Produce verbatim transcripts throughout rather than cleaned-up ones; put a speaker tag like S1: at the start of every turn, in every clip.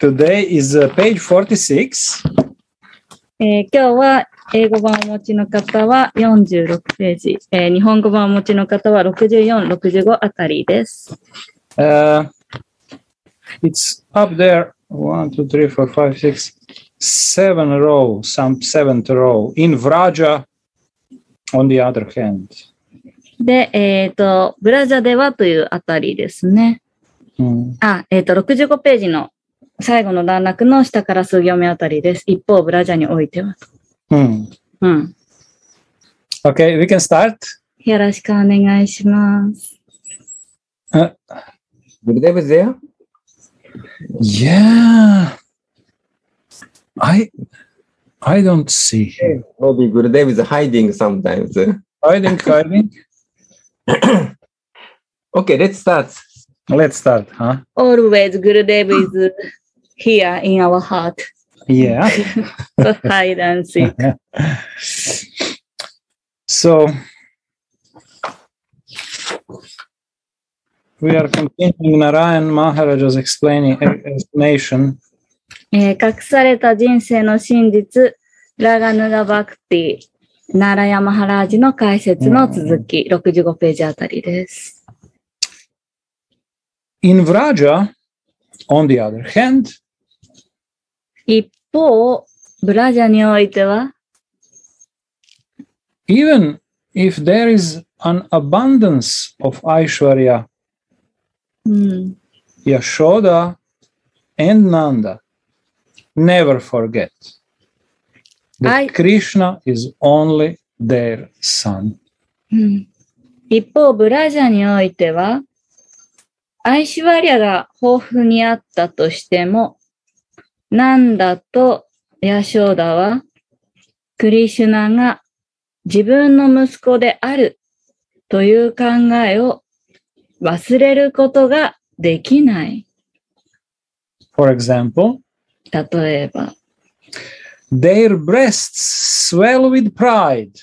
S1: Today is uh, page forty-six.
S2: えー、今日は英語版をお持ちの方はよんじゅうろくページ、えー、日本語版をお持ちの方はろくじゅうよん、ろくじゅうごあたりです。
S1: Uh, it's up there. One, two, three, four, five, six, seven row, some seventh row. In Vraja, on the other hand.
S2: で、えっと、ブラジャではというあたりですね。
S1: うん、
S2: あ、えっと、ろくじゅうごページの最後の段落の下から数行目あたりです。一方、ブラジャにおいては。
S1: うん。
S2: うん。
S1: Okay, we can start.
S2: よろしくお願いします。
S1: Uh,
S3: Gurudev is there?
S1: Yeah. I I don't see him.
S3: Maybe Gurudev is hiding sometimes.
S1: Hiding, hiding.
S3: Okay, let's start.
S1: Let's start, huh?
S2: Always Gurudev is here in our heart.
S1: Yeah.
S2: So hide and seek.
S1: So we are continuing Narayan Maharaja's explaining explanation.
S2: えー、隠された人生の真実、ラガヌガバクティ、ナラヤマハラージの解説の続き、ろくじゅうごページあたりです。
S1: In Vraja, on the other hand,
S2: 一方、ブラジャにおいては、
S1: even if there is an abundance of Aishwarya,
S2: うん、
S1: Yashoda and Nanda, never forget that
S2: I...
S1: Krishna is only their son.
S2: うん、一方、ブラジャにおいては、アイシュワリアが豊富にあったとしても、ナンダとヤショーダは、クリシュナが自分の息子であるという考えを忘れることができない。
S1: For example,
S2: 例えば、
S1: their breasts swell with pride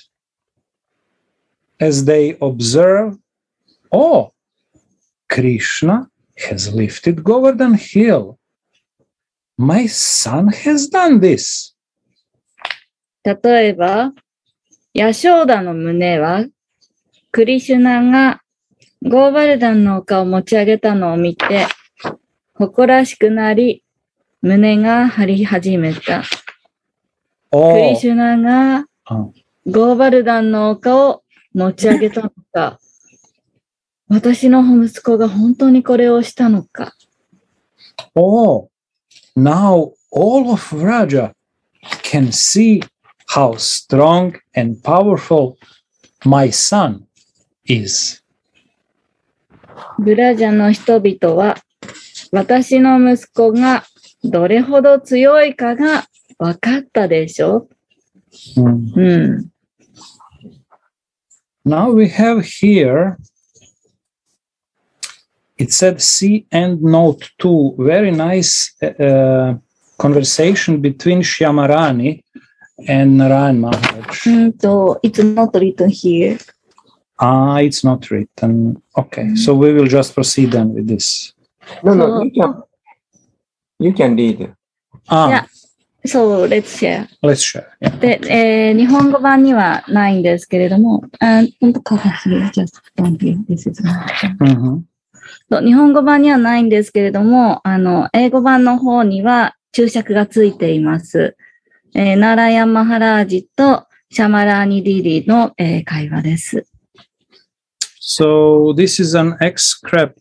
S1: as they observe, oh, Krishna has lifted Govardhan Hill. My son has done this.
S2: 例えば、ヤショーダの胸は、クリシュナがゴーバルダンの丘を持ち上げたのを見て、誇らしくなり、胸が張り始めた。
S1: Oh,
S2: クリシュナがゴーバルダンの丘を持ち上げたのか、私の息子が本当にこれをしたのか。
S1: oh, now all of Vraja can see how strong and powerful my son is.
S2: ブラジャの人々は、私の息子がどれほど強いかが分かったでしょ。
S1: Mm.
S2: うん。
S1: Now we have here, it said see and note two, very nice uh, conversation between Shyamarani and Narayan Maharaj.
S2: うんと、it's not written here.
S1: Ah, it's not written. Okay, so we will just proceed then with this.
S3: No, no, you can, you can read.
S1: Ah,
S2: Yeah. So, let's share.
S1: let's share. Yeah.
S2: で、えー、日本語版にはないんですけれども、あ、本当かもしれない。just don't be, this is not.
S1: Mm-hmm.
S2: そう、日本語版にはないんですけれども、あの、英語版の方には注釈がついています。えー、ナラヤンマハラージとシャマラーニディリの、えー、会話です。
S1: So this is an excerpt,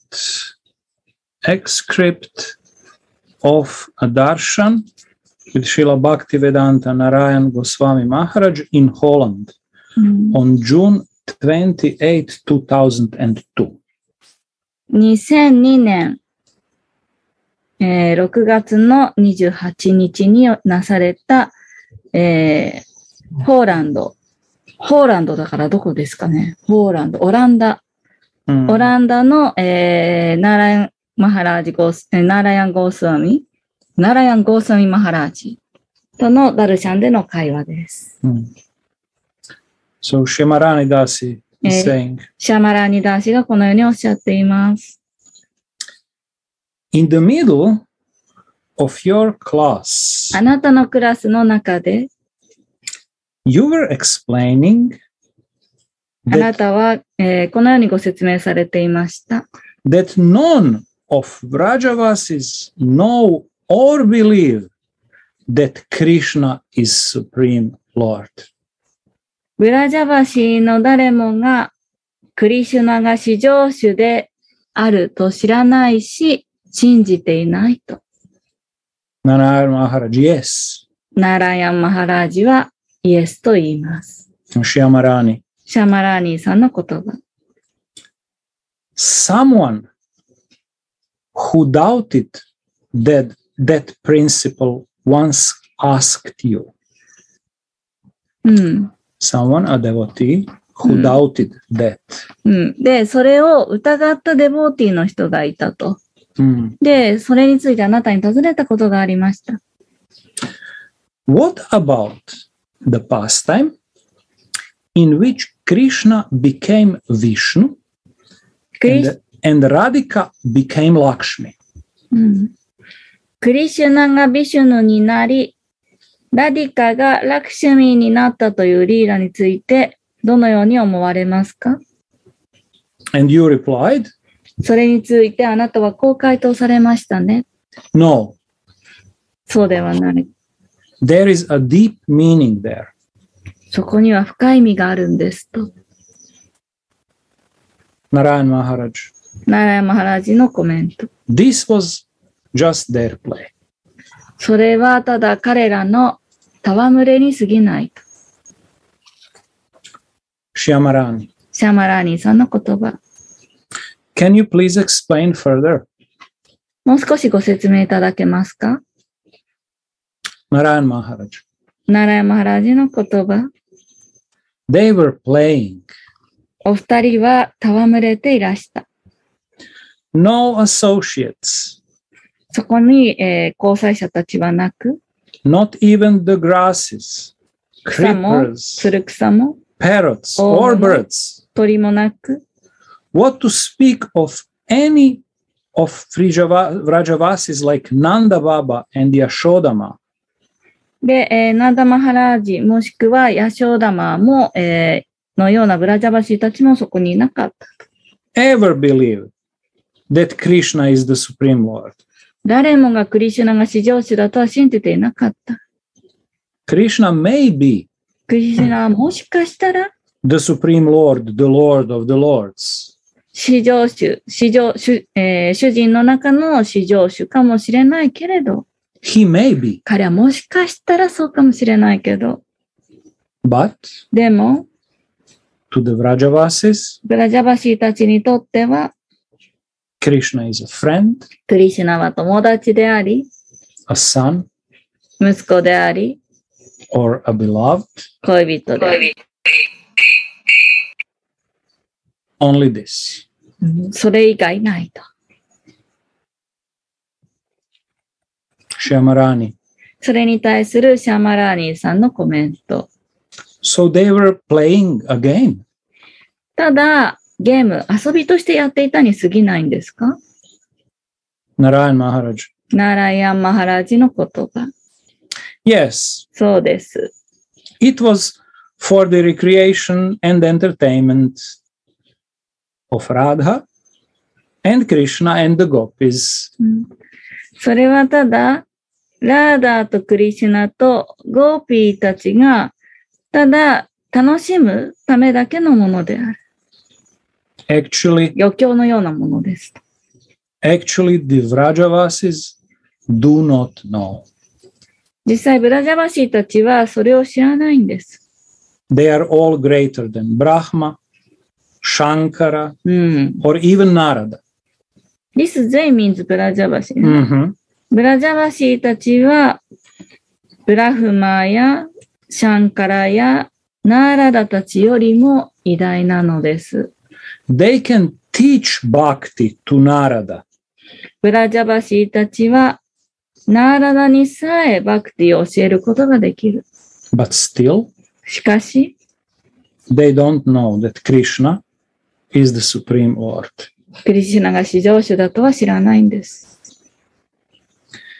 S1: excerpt of a darshan with Srila Bhaktivedanta Narayan Goswami Maharaj in Holland
S2: mm.
S1: on June twenty-eighth, two thousand two.
S2: にせんにねん、えー、ろくがつのにじゅうはちにちになされた、えー、ポーランド。ポーランドだからどこですかね。ポーランド、オランダ。
S1: Mm.
S2: オランダの、えー、ナラヤンマハラージゴース、えー、ナラヤンゴースワミ、ナラヤンゴースワミマハラージとのダルシャンでの会話です。
S1: Mm. So Shyamarani Dasi is saying,
S2: シャマラーニダーシがこのようにおっしゃっています。
S1: in the middle of your class,
S2: あなたのクラスの中で、
S1: you were explaining
S2: あな
S1: that,
S2: たは、えーこのようにご説明されていました。
S1: that none of Vrajavasis know or believe that Krishna is Supreme Lord.
S2: ブラジャバシーの誰もが、クリシュナが至上主であると知らないし、信じていないと。
S1: Narayana Maharaj, yes.
S2: ナーラヤン・マハラージはイエスと言います。
S1: Shyamarani.
S2: シャマラーニーさんの言葉。
S1: Someone who doubted that that principle once asked you.
S2: うん。
S1: Someone, a devotee, who
S2: Hmm.
S1: doubted that.
S2: うん。で、それを疑ったデボーティーの人がいたと。
S1: Hmm.
S2: で、それについてあなたに尋ねたことがありました。
S1: What about the pastime in which Krishna became Vishnu
S2: クリシ
S1: and, and Radhika became Lakshmi?
S2: うん、クリシュナがビシュヌになり、ラディカがラクシュミーになったというリーラについて、どのように思われますか？
S1: And you replied,
S2: それについてあなたはこう回答されましたね。
S1: no,
S2: そうではない。
S1: there is a deep meaning there.
S2: そこには深い意味があるんですと。
S1: Narayan Maharaj.
S2: ナラヤマハラジのコメント。
S1: This was just their play.
S2: それはただ彼らの戯れに過ぎないと。
S1: Shyamarani.
S2: シャマラーニーさんの言葉。
S1: Can you please explain further?
S2: もう少しご説明いただけますか？
S1: Narayan Maharaj.
S2: ナラヤマハラジの言葉。
S1: They were playing.
S2: お二人は戯れていらした。
S1: No associates.
S2: そこに、えー交際者たちはなく、
S1: Not even the grasses,
S2: 草も、
S1: creepers,
S2: つる草も、
S1: parrots,
S2: Oh,
S1: or
S2: no.
S1: birds.
S2: 鳥もなく、
S1: What to speak of any of Vrijava- Vrajavasis like Nanda Baba and Yashodama?
S2: で、えーナンダマハラージ、もしくはヤショーダマも、えーのようなブラジャバシーたちもそこにいなかった。
S1: Ever believe that Krishna is the Supreme Lord?
S2: 誰もがクリシュナが至上主だとは信じていなかった。
S1: Krishna may be
S2: クリシュナはもしかしたら、
S1: the Supreme Lord, the Lord of the Lords.
S2: 至上主、至上主、えー主人の中の至上主かもしれないけれど、
S1: He may be,
S2: 彼はもしかしたらそうかもしれないけど、
S1: but
S2: でも、
S1: to the Vrajavasis,
S2: ブラジャバシーたちにとっては、
S1: Krishna is a friend,
S2: クリシュナは友達であり、
S1: a son,
S2: 息子であり、
S1: or a beloved.
S2: 恋人であり。
S1: Only this.
S2: それ以外ないと。
S1: Shyamarani.
S2: それに対するシャマラーニーさんのコメント。
S1: So they were playing a game.
S2: ただ、ゲーム、遊びとしてやっていたに過ぎないんですか？
S1: Narayan Maharaj.
S2: ナーライアン・マハラージの言葉。
S1: Yes,
S2: そうです。
S1: it was for the recreation and entertainment of Radha and Krishna and the gopis.
S2: うんそれはただ、ラーダーとクリシュナとゴーピーたちが、ただ楽しむためだけのものである。
S1: Actually,
S2: 余興のようなものです。
S1: actually, the Vrajavasis do not know.
S2: 実際、ブラジャバシーたちはそれを知らないんです。
S1: They are all greater than Brahma, Shankara,
S2: うん。
S1: or even Narada.
S2: This they means ブラジャバシー。
S1: Mhm.
S2: ブラジャバシーたちは、ブラフマやシャンカラやナーラダたちよりも偉大なのです。
S1: They can teach bhakti to Narada,
S2: ブラジャバシーたちは、ナーラダにさえバクティを教えることができる。
S1: but still,
S2: しかし、
S1: they don't know that Krishna is the Supreme Lord.
S2: クリシュナが至上主だとは知らないんです。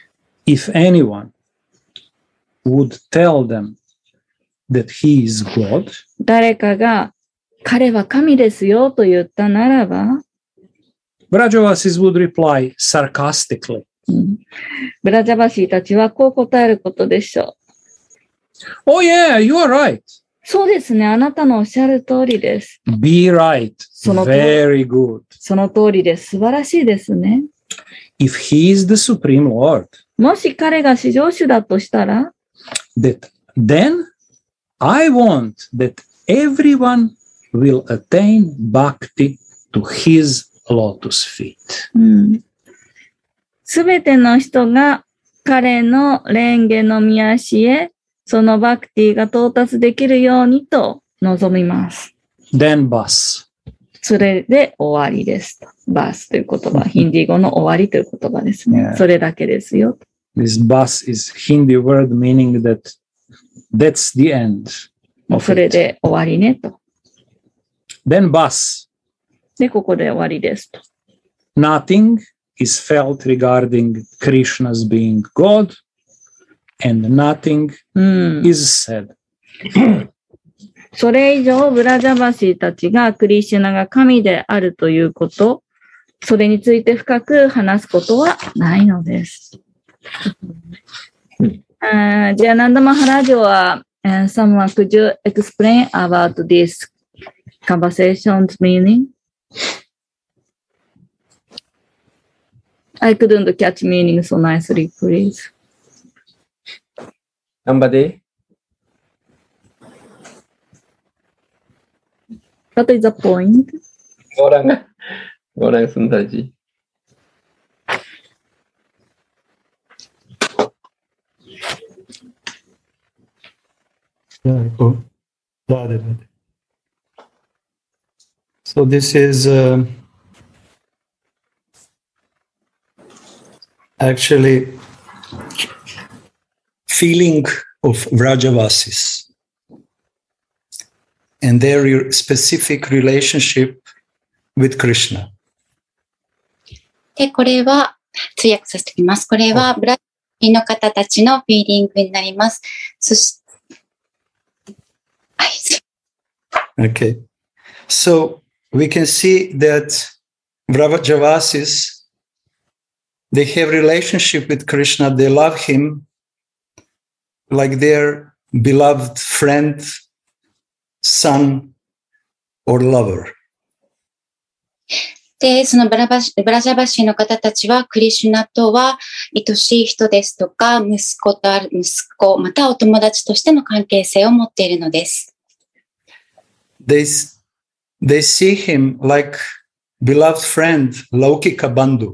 S1: if anyone would tell them that he is God,
S2: 誰かが彼は神ですよと言ったならば、
S1: Vrajavasis would reply sarcastically,
S2: うんブラジャバシーたちはこう答えることでしょう。
S1: Oh yeah, you are right.
S2: そうですね。あなたのおっしゃる通りです。
S1: Be right.
S2: その通り
S1: Very good.
S2: その通りです。素晴らしいですね。
S1: If he is the supreme Lord,
S2: もし彼が至上主だとしたら、
S1: that then I want that everyone will attain bhakti to his lotus feet.
S2: すべての人が彼の蓮華の御足へ、そのバクティが到達できるようにと望みます。
S1: Then bus.
S2: それで終わりです。バースという言葉、ヒンディー語の終わりという言葉ですね。
S1: Yeah.
S2: それだけですよ。
S1: This bus is Hindi word meaning that that's the end
S2: もう
S1: of
S2: それ
S1: it.
S2: で終わりねと。
S1: Then bus.
S2: で、ここで終わりですと。
S1: Nothing is felt regarding Krishna's being God, and nothing
S2: うん、
S1: is said.
S2: それ以上、ブラジャバシーたちがクリシュナが神であるということ、それについて深く話すことはないのです。uh, じゃあ、ナンダマハラジョは、uh, someone could you explain about this conversation's meaning? I couldn't catch meaning so nicely, please.
S3: Somebody?
S2: What is the point?
S3: Orang orang Sundarji.
S4: Yeah, go. Radhe, Radhe. So this is uh, actually feeling of Vrajavasis and their re- specific relationship with Krishna.
S5: で、これは通訳させておきます。これはブラジルの方たちのフィーリングになります。そして、はい。
S4: Okay. So we can see that Vrajavasis, they have relationship with Krishna. They love him like their beloved friend, son, or lover.
S5: で、そのブラバシ、ブラジャバシーの方たちは、クリシュナとは愛しい人ですとか、息子とある、息子、またお友達としての関係性を持っているのです。
S4: They, they see him like beloved friend, Laukika Bandhu.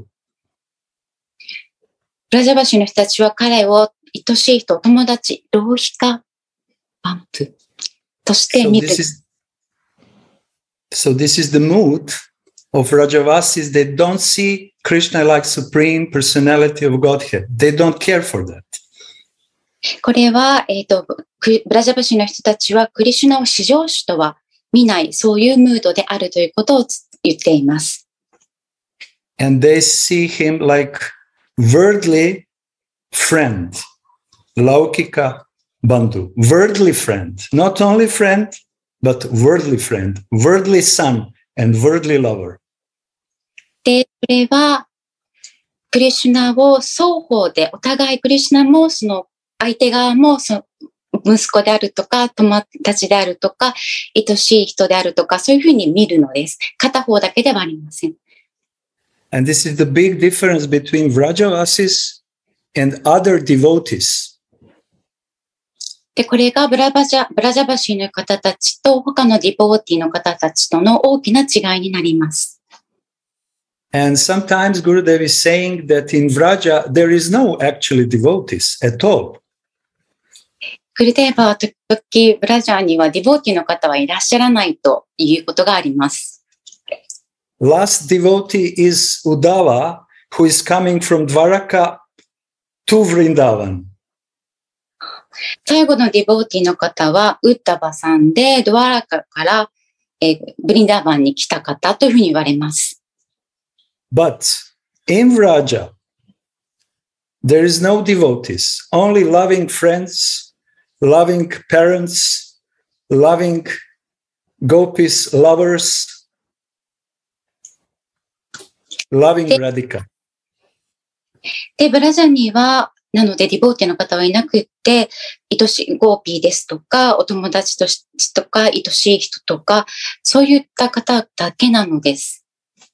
S5: ブラジャバシーの人たちは彼を愛しい人、友達、ローヒカバンプとして
S4: So
S5: 見る。
S4: this is, so this is the mood of Vrajavasis. They don't see Krishna like supreme personality of Godhead. They don't care for that.
S5: これは、えっと、ブラジャバシーの人たちはクリシュナを至上主とは見ない、そういうムードであるということを言っています。
S4: And they see him like worldly friend, Laukika Bandhu, worldly friend, not only friend, but worldly friend, worldly son and worldly lover.
S5: で、これは、クリシュナを双方で、お互いクリシュナもその相手側もその息子であるとか、友達であるとか、愛しい人であるとか、そういうふうに見るのです。片方だけではありません。
S4: And this is the big difference between Vrajavasis and other devotees.
S5: で、これがブラバジャ、ブラジャバシーの方たちと他のディボーティの方たちとの大きな違いになります。
S4: And sometimes Gurudev is saying that in Vraja, there is no actually devotees at all.
S5: グルデーバーは時々ブラジャーにはディボーティの方はいらっしゃらないということがあります。
S4: Last devotee is Uddhava, who is coming from Dwaraka to Vrindavan.
S5: 最後のディボーティの方はウッダバさんでドワラカから、えー、ブリンダーバンに来た方というふうに言われます。
S4: But in Vraja, there is no devotees, only loving friends, loving parents, loving gopis, lovers, loving Radhika.
S5: で、ブラジャには、なので、ディボーティの方はいなくって、愛しいゴーピーですとか、お友達としとか、愛しい人とか、そういった方だけなのです。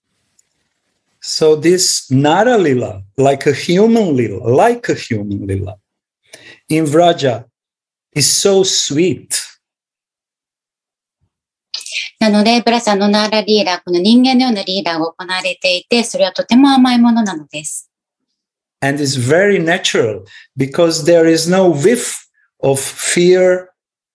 S4: So this Nara Lila, like a human Lila, like a human Lila, in Vraja is so sweet.
S5: なので、ブラジャのナーラリーラー、この人間のようなリーダーが行われていて、それはとても甘いものなのです。
S4: And it's very natural because there is no whiff of fear,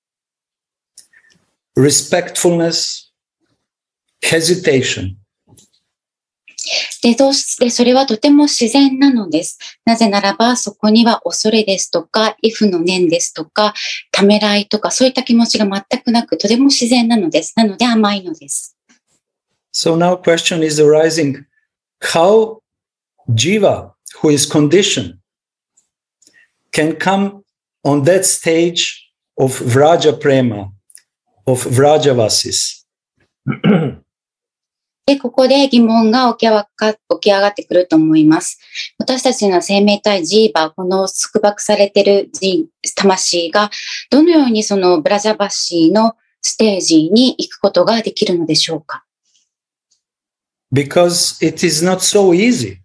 S4: respectfulness, hesitation.
S5: で、どうしてそれはとても自然なのです。なぜならば、そこには恐れですとか、畏怖の念ですとか、ためらいとか、そういった気持ちが全くなく、とても自然なのです。なので甘いのです。
S4: So now question is arising, how Jiva, who is conditioned, can come on that stage of Vraja Prema, of Vrajavasis.
S5: で、ここで疑問が起き上が起き上がってくると思います。私たちの生命体ジーバ、この束縛されている魂が、どのようにそのブラジャバシーのステージに行くことができるのでしょうか？
S4: Because it is not so easy.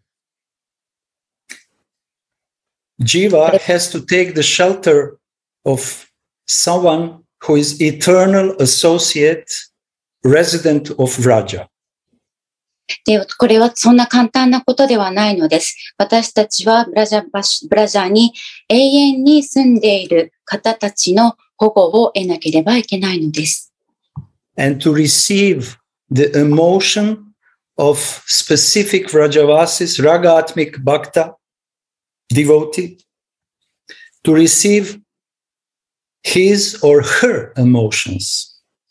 S4: Jiva has to take the shelter of someone who is eternal associate, resident of Vraja.
S5: で、これはそんな簡単なことではないのです。私たちはブラジャバシ、ブラジャに永遠に住んでいる方たちの保護を得なければいけないのです。
S4: And to receive the emotion of specific Vrajavasis, Ragatmik Bhakta, devotee, to receive his or her emotions.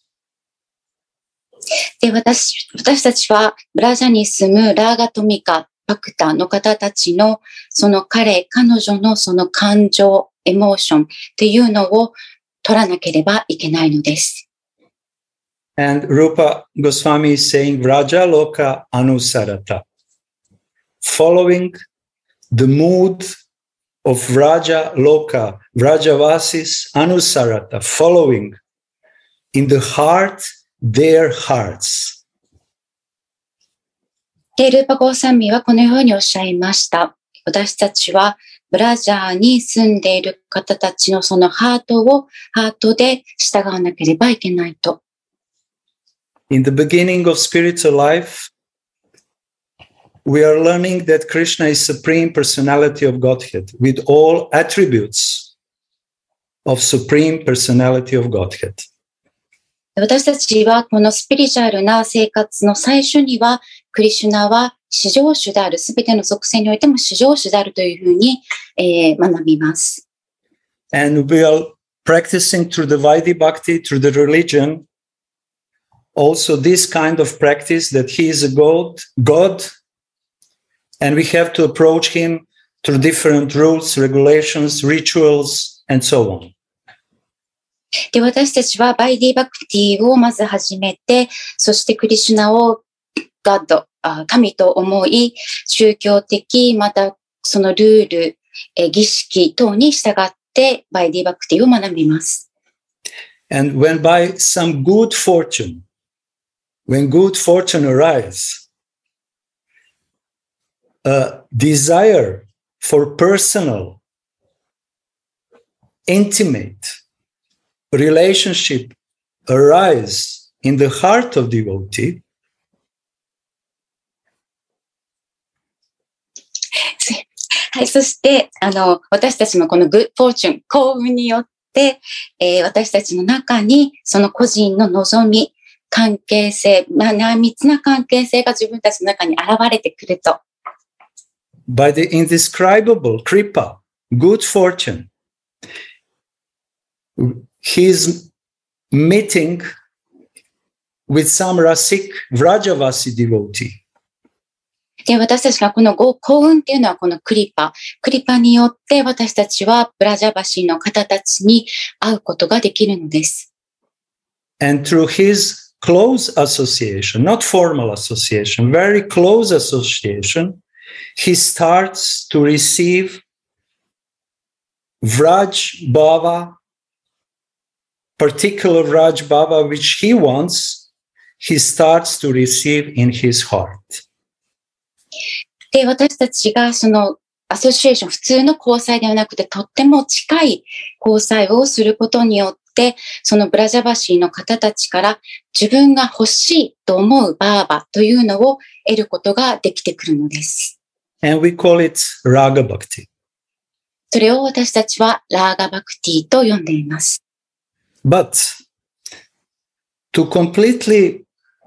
S5: で、私、私たちはブラジャに住むラーガトミカ、バクタの方たちのその彼、彼女のその感情、エモーションっていうのを取らなければいけないのです。
S4: And Rupa Goswami is saying, Vraja Loka Anusarata, following the mood of Vraja Loka, Vrajavasis Anusarata, following in the heart their hearts.
S5: で、ルーパゴーサミはこのようにおっしゃいました。私たちはブラジャーに住んでいる方たちのそのハートをハートで従わなければいけないと。
S4: In the beginning of spiritual life, we are learning that Krishna is Supreme Personality of Godhead with all attributes of Supreme Personality of Godhead.
S5: 私たちはこのスピリチュアルな生活の最初にはクリシュナは至上主である、すべての属性においても至上主であるというふうに、えー、学びます。
S4: And we are practicing through the Vaidhi Bhakti, through the religion, also this kind of practice that he is a God, God, and we have to approach him through different rules, regulations, rituals, and so on.
S5: で、私たちはバイディバクティをまず始めて、そしてクリシュナをガッド、神と思い、宗教的、またそのルール、儀式等に従ってバイディバクティを学びます。
S4: And when by some good fortune, when good fortune arises, a desire for personal, intimate relationship arise in the heart of devotee,
S5: はい、そして、あの、私たちのこのグッドフォーチュン、幸運によって、えー、私たちの中に、その個人の望み、関係性、まあ、内密な関係性が自分たちの中に現れてくると。
S4: by the indescribable kripa, good fortune, he's meeting with some Rasik Vrajavasi devotee.
S5: で、私たちがこの幸運っていうのはこのクリパ。クリパによって私たちはブラジャバシーの方たちに会うことができるのです。
S4: And through his close association, not formal association, very close association, he starts to receive Vraj Bhava, particular Vraj Bhava which he wants, he starts to receive in his heart.
S5: で、私たちがそのアソシエーション、普通の交際ではなくて、とっても近い交際をすることによって、そのブラジャバシーの方たちから自分が欲しいと思うバーバというのを得ることができてくるのです。
S4: And we call it Raga Bhakti.
S5: それを私たちはラーガバクティと呼んでいます。
S4: But to completely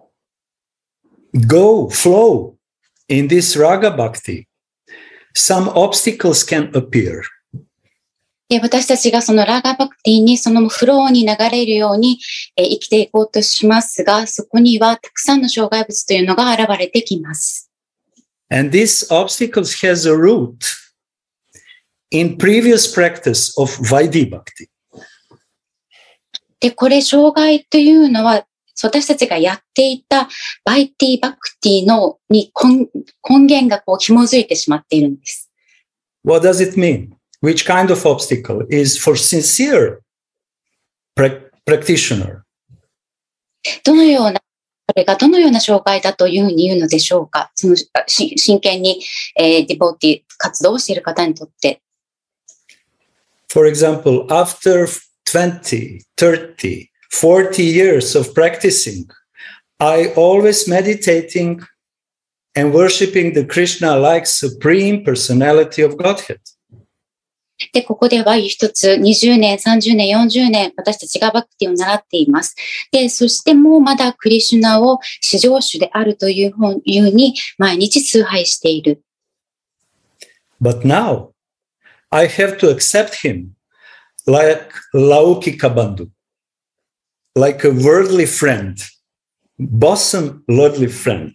S4: go, flow in this Raga Bhakti, some obstacles can appear.
S5: で、私たちがそのラーガバクティにそのフローに流れるように、えー、生きていこうとしますが、そこにはたくさんの障害物というのが現れてきます。
S4: And these obstacles has a root in previous practice of Vaidhi Bhakti.
S5: で、これ障害というのは私たちがやっていたバイティバクティのに根根源がこう紐づいてしまっているんです。
S4: What does it mean? Which kind of obstacle is for sincere pra- practitioner?
S5: どのような、これがどのような障害だというふうに言うのでしょうか。そのし真剣に、えー、ディボーティ活動をしている方にとって。
S4: For example, after twenty, thirty, forty years of practicing, I always meditating and worshiping the Krishna like supreme personality of Godhead.
S5: で、ここでは一つにじゅうねん、さんじゅうねん、よんじゅうねん、私たちがバクティを習っています。で、そしてもうまだクリシュナを至上主であるというふうに毎日崇拝している。
S4: But now, I have to accept him like Laukika Bandhu, like a worldly friend, bosom worldly friend.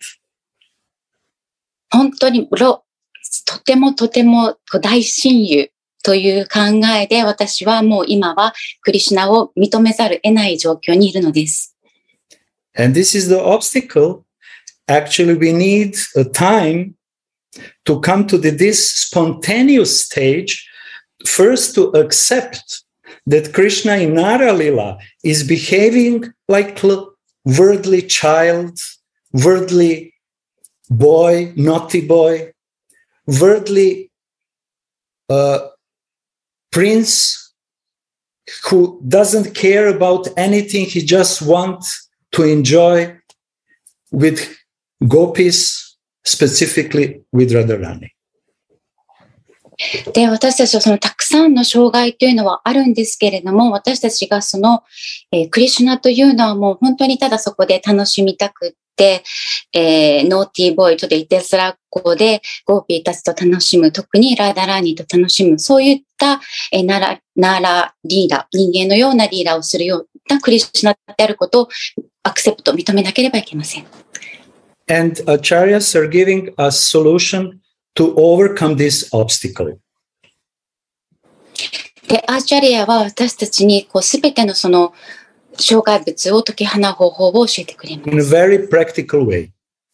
S5: 本当にとてもとても大親友という考えで私はもう今はクリシュナを認めざる得ない状況にいるのです。
S4: And this is the obstacle. Actually, we need a time to come to the, this spontaneous stage, first to accept that Krishna in Nara Lila is behaving like a worldly child, worldly boy, naughty boy, worldly uh, prince who doesn't care about anything. He just wants to enjoy with gopis, specifically with Radharani.
S5: で、私たちはそのたくさんの障害というのはあるんですけれども、私たちがその、えー、クリシュナというのはもう本当にただそこで楽しみたくって、えー、ノーティーボーイとでいてすらっ子でゴーピーたちと楽しむ、特にラーダラーニーと楽しむ、そういった、えー、ナラ、ナーラリーダー、人間のようなリーダーをするようなクリシュナであることをアクセプト、認めなければいけません。
S4: And acharyas are giving a solution to overcome this obstacle.
S5: で、アーチャリアは私たちにこうすべてのその障害物を解き放う方法を教えてくれます。
S4: In a very practical way.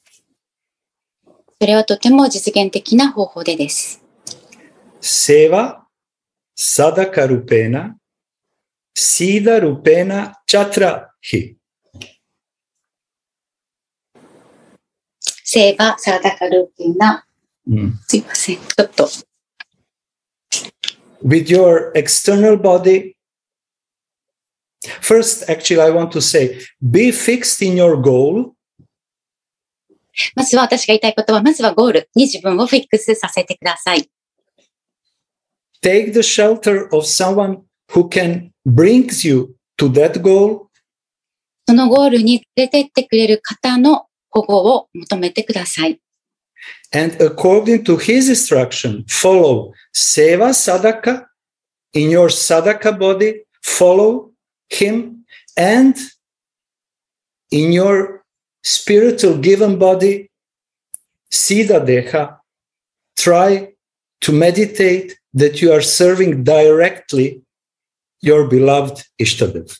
S5: それはとても実現的な方法でです。
S4: Seva sadaka rupena sida rupena chatra hi.
S5: セーバサダカルーピーナ。
S4: Mm.
S5: すいません。ちょっと。
S4: With your external body, first, actually, I want to say, be fixed in your goal.
S5: まずは私が言いたいことは、まずはゴールに自分をフィックスさせてください。
S4: Take the shelter of someone who can bring you to that goal.
S5: そのゴールに連れてってくれる方の保護を求めてください。
S4: And according to his instruction, follow seva sadaka in your sadaka body, follow him, and in your spiritual given body, Siddha Deha, try to meditate that you are serving directly your beloved Ishtadev.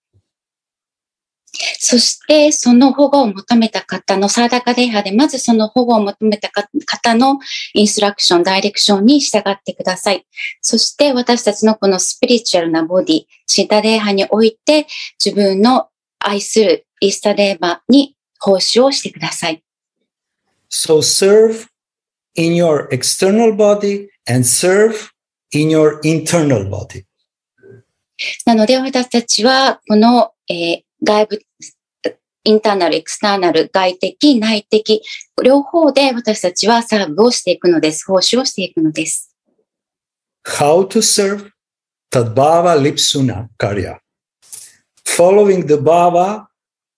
S5: そして、その保護を求めた方のサーダカデーハで、まずその保護を求めた方のインストラクション、ダイレクションに従ってください。そして、私たちのこのスピリチュアルなボディ、シッダデーハにおいて、自分の愛するイスタデーバに奉仕をしてください。
S4: So serve in your external body and serve in your internal body.
S5: なので、私たちは、この、えー外部、インターナル、エクスターナル、外的、内的、両方で私たちはサーブをしていくのです。奉仕をしていくのです。
S4: How to serve? Tadbhava lipsuna karya. Following the bhava,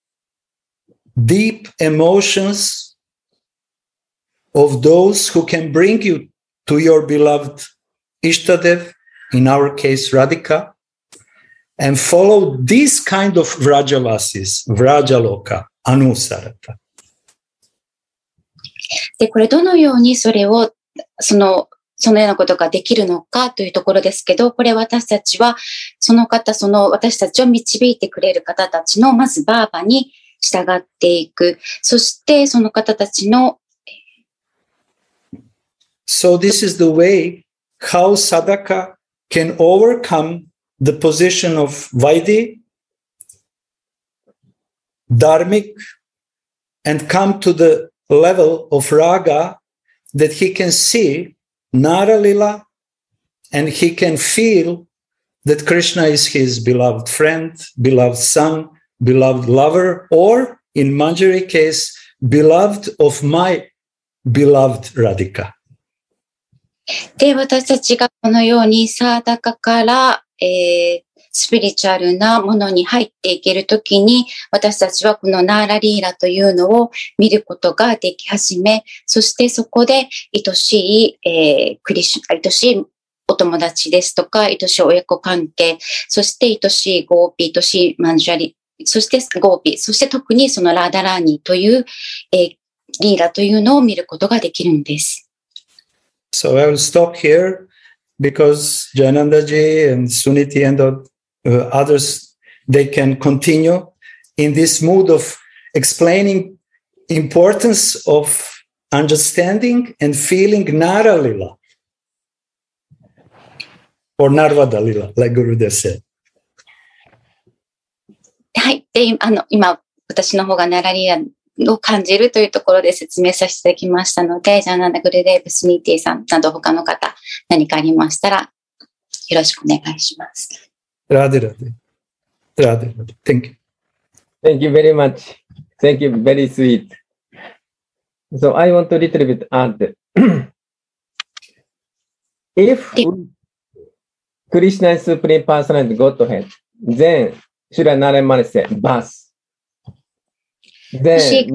S4: deep emotions of those who can bring you to your beloved Ishtadev, in our case Radhika, and follow this kind of Vrajavasis, Vrajaloka, Anusarata.
S5: で、これどのようにそれを、その、そのようなことができるのかというところですけど、これ私たちは、その方、その私たちを導いてくれる方たちの、まずバーバに従っていく。そしてその方たちの、
S4: So this is the way how Sadhaka can overcome the position of Vaidhi, Dharmic, and come to the level of Raga that he can see Nara Lila and he can feel that Krishna is his beloved friend, beloved son, beloved lover, or in Manjari case, beloved of my beloved Radhika.
S5: で、私たちがこのようにサーダカから、えー、スピリチュアルなものに入っていけるときに、私たちはこのナーラリーラというのを見ることができ始め、そしてそこで愛しい、えー、クリシュ、愛しいお友達ですとか、愛しい親子関係、そして愛しいゴーピー、愛しいマンジャリ、そしてゴーピー、そして特にそのラーダラーニという、えー、リーラというのを見ることができるんです。
S4: So I will stop here. Because Jayanandaji and Suniti and uh, others, they can continue in this mood of explaining importance of understanding and feeling Nara Lila or Narvada Lila, like Gurudev said.
S5: はい。で、あの、今、私の方がナラリーラを感じるというところで説明させていただきましたので、ジャーナンダ・グルデーブ・スニーティさんなど他の方何かありましたらよろしくお願いします。
S4: Radhe Radhe. Radhe Radhe. Thank you.
S3: Thank you very much. Thank you. Very sweet. So I want to little bit add. If Krishna is Supreme Personality Godhead, then Srila Narayana said, Bas.
S5: もし、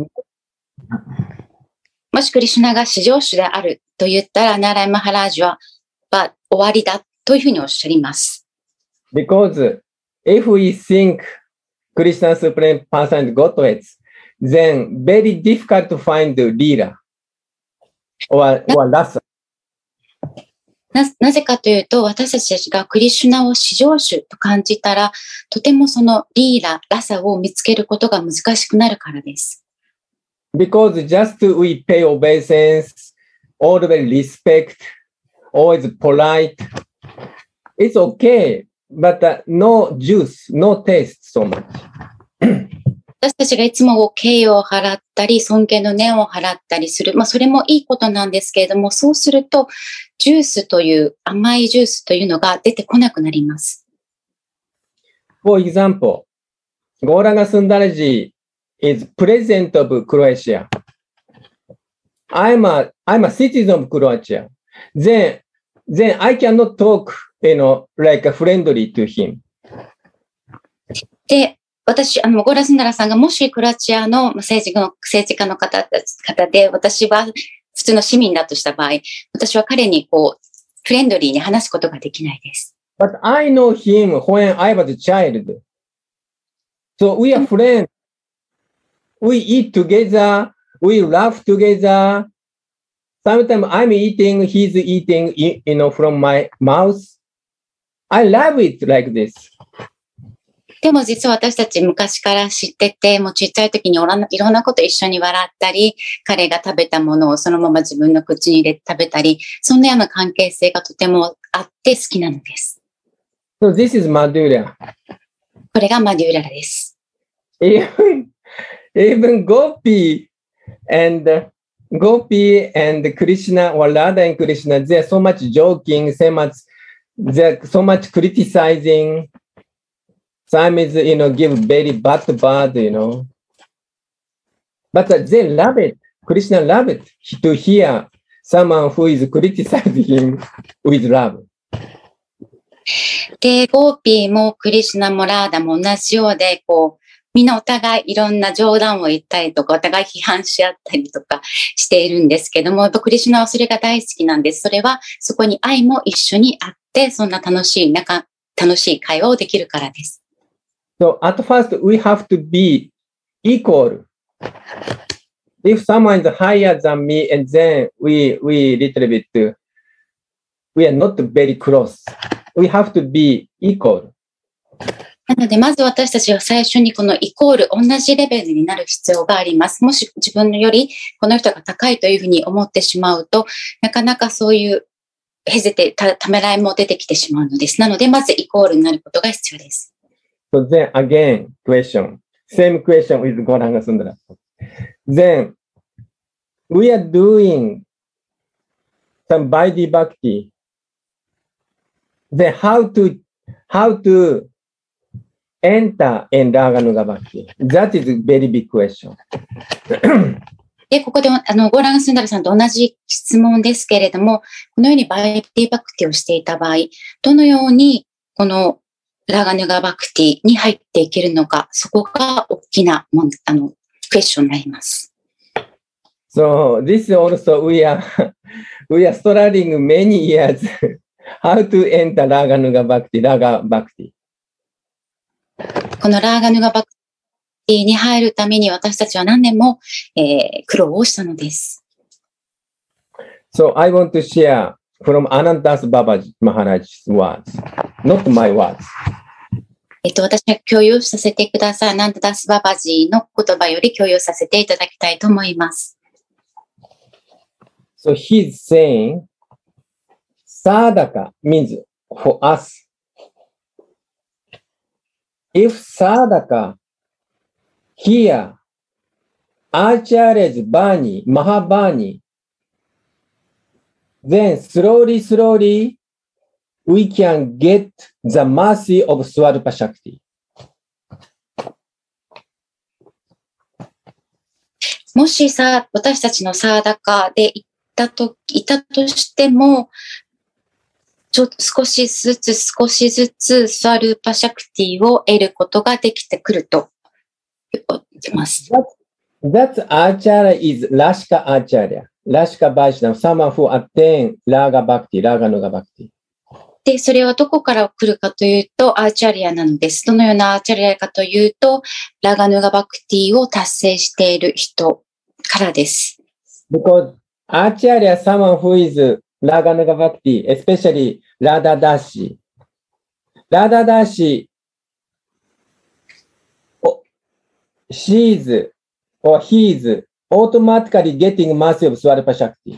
S5: もしクリシュナが至上主であると言ったら、ナーライマハラージュは、は終わりだというふうにおっしゃります。
S3: Because if we think Krishna Supreme Personality Godhead, then very difficult to find the leader or, or rasa.
S5: な, なぜかというと、私たちがクリシュナを至上主と感じたら、とてもそのリーラ、ラサを見つけることが難しくなるからです。
S3: Because just we pay obeisance, always respect, always polite, it's okay, but no juice, no taste so much.
S5: 私たちがいつも敬意を払ったり、尊敬の念を払ったりする。まあ、それもいいことなんですけれども、そうすると、ジュースという、甘いジュースというのが出てこなくなります。
S3: For example, Gauranga Sundaraji is president of Croatia. I'm a, I'm a citizen of Croatia. Then, then I cannot talk, you know, like friendly to him.
S5: で、私、あの、ゴーラスンダラさんがもしクロアチアの政治の、政治家の方、方で、私は普通の市民だとした場合、私は彼にこう、フレンドリーに話すことができないです。
S3: But I know him when I was a child. So we are friends. We eat together. We laugh together. sometimes I'm eating, he's eating, you know, from my mouth. I love it like this.
S5: でも実は私たち昔から知ってて、もうちっちゃい時にいろんな、いろんなこと一緒に笑ったり、彼が食べたものをそのまま自分の口に入れて食べたり、そんなような関係性がとてもあって好きなのです。
S3: So this is Madhurya.
S5: これがマデューララです。
S3: Even, even Gopi and uh, Gopi and Krishna, or Radha and Krishna, they're so much joking, so much, they're so much criticizing. Some is, you know, give very bad, bad, you know. But uh, they love it. Krishna love it to hear someone who is criticizing him with love.
S5: で、ゴーピーもクリシュナもラーダも同じようで、こう、みんなお互いいろんな冗談を言ったりとか、お互い批判し合ったりとかしているんですけども、やっぱクリシュナはそれが大好きなんです。それはそこに愛も一緒にあって、そんな楽しい仲、楽しい会話をできるからです。
S3: So at first we have to be equal. If someone is higher than me, and then we we little bit we are not very close. We have to be equal.
S5: なので、まず私たちは最初にこのイコール、同じレベルになる必要があります。もし自分のよりこの人が高いというふうに思ってしまうと、なかなかそういうヘゼてた、ためらいも出てきてしまうのです。なので、まずイコールになることが必要です。
S3: So then again, question. Same question with Gauranga Sundara. Then we are doing some Vaidhi Bhakti. Then how to, how to enter in Raganuga Bhakti? That is a very big question.
S5: で、ここで、あの、ゴーランガスンダラさんと同じ質問ですけれども、このようにバイディバクティをしていた場合、どのようにこのラガヌガバクティに入っていけるのか、そこが大きなもん、あの、クエスチョンになります。
S3: So this also we are, we are studying many years how to enter Raganuga Bhakti, Raga Bhakti.
S5: このラーガヌガバクティに入るために私たちは何年も、えー、苦労をしたのです。
S3: So I want to share from Anantas Babaji Maharaj's words, not my words.
S5: えっと、私が共有させてください。アナンタダスババジの言葉より共有させていただきたいと思います。
S3: So he's saying, sadhaka means for us. If sadhaka hear Acharya's Bani, Mahabani, then slowly, slowly, we can get the mercy of Swarupa Shakti.
S5: もしさ、私たちのサーダカでいたと、いたとしても、ちょっと少しずつ少しずつスワルーパシャクティを得ることができてくると言ってます。
S3: That, that Acharya is Rashka Acharya. Rashka Vaishnava, someone who attain Raga Bhakti, Raga Nuga Bhakti.
S5: で、それはどこから来るかというと、アーチャリアなのです。どのようなアーチャリアかというと、ラガヌガバクティを達成している人からです。
S3: Because Acharya, someone who is Raga Nuga Bhakti, especially Radha Dashi. Radha Dashi, she is or he is automatically getting mercy of Swarupa Shakti.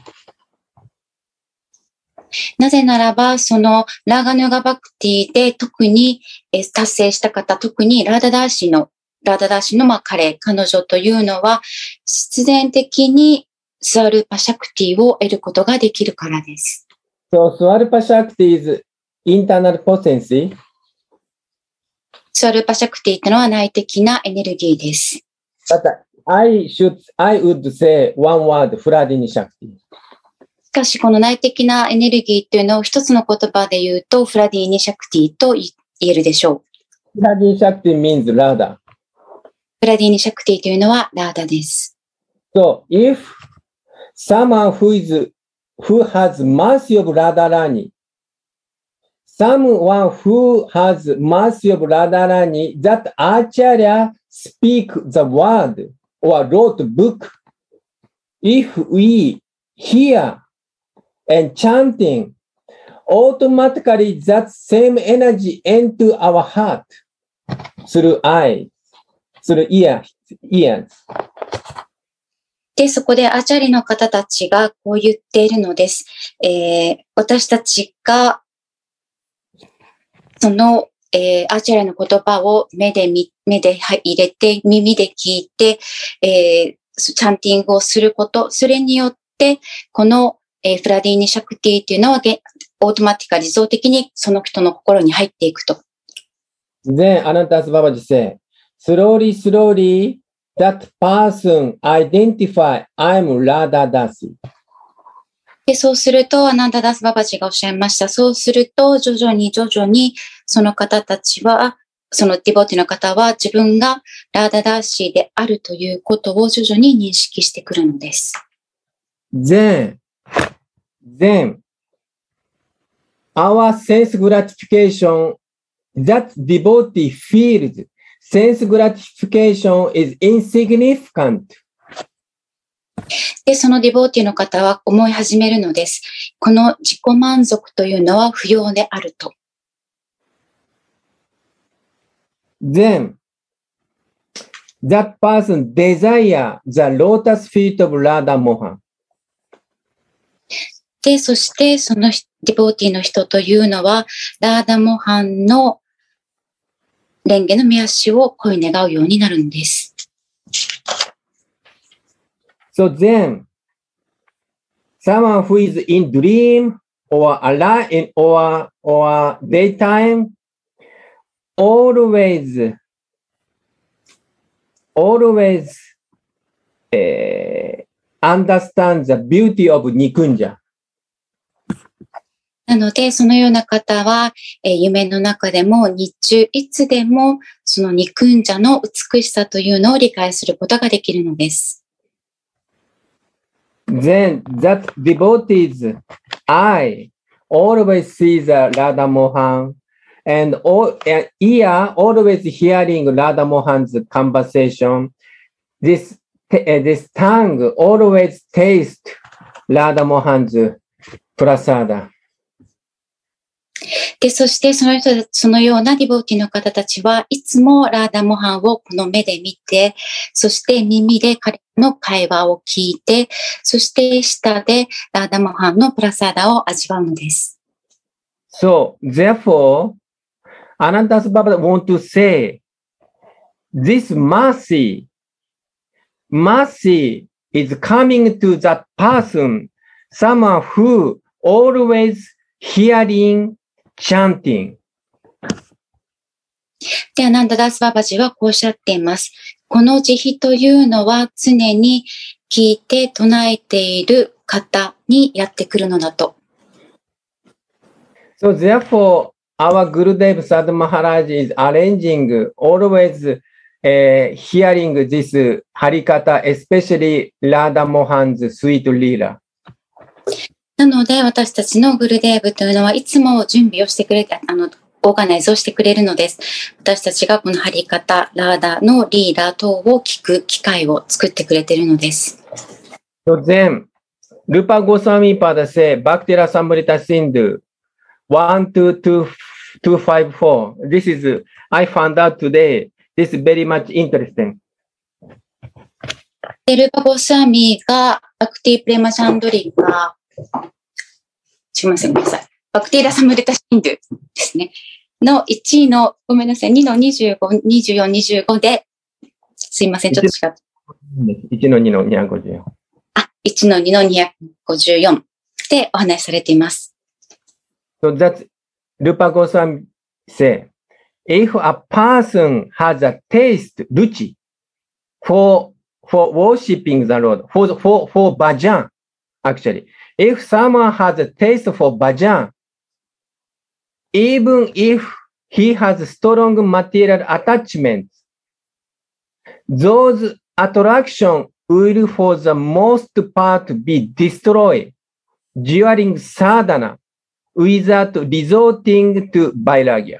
S5: なぜならば、そのラーガヌガバクティで特に達成した方、特にラーダダーシの、ラーダダーシのまあ彼、彼女というのは、必然的にスワルーパシャクティを得ることができるからです。
S3: So, Swarupa Shakti is internal potency.
S5: スワルーパシャクティというのは内的なエネルギーです。
S3: But I should, I would say one word, Hladini Shakti.
S5: しかし、この内的なエネルギーというのを一つの言葉で言うと、フラディーニシャクティと言えるでしょう。
S3: Hladini Shakti means Radha.
S5: フラディーニシャクティというのはラーダです。
S3: So, if someone who is, who has mercy of Radharani, someone who has mercy of Radharani, that Acharya speak the word or wrote book, if we hear and chanting, automatically that same energy into our heart through eyes, through ear, ears.
S5: で、そこでアーチャリの方たちがこう言っているのです。えー、私たちが、その、えー、アーチャリの言葉を目で見、目で入れて、耳で聞いて、えー、チャンティングをすること、それによって、この、えー、フラディーニ・シャクティっていうのは、オートマティカ、自動的にその人の心に入っていくと。
S3: Then Anantas Babaji said, slowly, slowly, that person identify I'm Radha Dasi.
S5: で、そうすると、アナンダダスババジがおっしゃいました。そうすると、徐々に徐々に、その方たちは、そのディボティの方は自分がラーダダーシーであるということを徐々に認識してくるのです。
S3: Then, then, our sense gratification, that devotee feels sense gratification is insignificant.
S5: で、そのディボーティの方は思い始めるのです。この自己満足というのは不要であると。
S3: Then, that person desire the lotus feet of Radha Mohan.
S5: で、そしてそのディボーティの人というのは、ラーダモハンの蓮華の御足を恋願うようになるんです。
S3: So then, someone who is in dream or alive in or or daytime always always uh, understand the beauty of Nikunja.
S5: なので、そのような方は、えー、夢の中でも日中いつでもそのニクンジャの美しさというのを理解することができるのです。
S3: Then that devotee's eye always sees the Radha Mohan and all, uh, ear always hearing Radha Mohan's conversation. This, uh, this tongue always tastes Radha Mohan's prasada.
S5: で、そしてその人、そのようなディボーティの方たちはいつもラーダモハンをこの目で見て、そして耳で彼の会話を聞いて、そして舌でラーダモハンのプラサーダを味わうのです。
S3: So, therefore, Anantas Baba want to say, this mercy, mercy is coming to that person, someone who always hearing, chanting.
S5: で、アナンダダースババジはこうおっしゃっています。この慈悲というのは常に聞いて唱えている方にやってくるのだと。
S3: So therefore, our Gurudev Sadhu Maharaj is arranging always uh, hearing this Harikata, especially Radha Mohan's sweet Leela.
S5: なので、私たちのグルデーブというのはいつも準備をしてくれて、あの、オーガナイズをしてくれるのです。私たちがこのハリカタ、ラーダのリーダー等を聞く機会を作ってくれているのです。
S3: So then, Rupa Goswami Pada say, Bhakti Rasamrita Sindhu, one, two, two, two, five, four. This is, I found out today, this is very much interesting.
S5: で、ルーパゴスワミが、バクティプレマチャンドリが、すみません、ごめんなさい。バクティラサムレタシンドゥですね。のいちいの、ごめんなさい、にのにじゅうご、にじゅうよん、にじゅうごで、すいません、ちょっと違った。
S3: いちのにのにひゃくごじゅうよん。
S5: あ、いちのにのにひゃくごじゅうよんでお話しされています。
S3: So that's Rupa Goswami say, if a person has a taste, ruchi, for, for worshipping the Lord, for, for, for bhajan, actually, if someone has a taste for bhajan, even if he has strong material attachments, those attractions will for the most part be destroyed during sadhana without resorting to vairagya.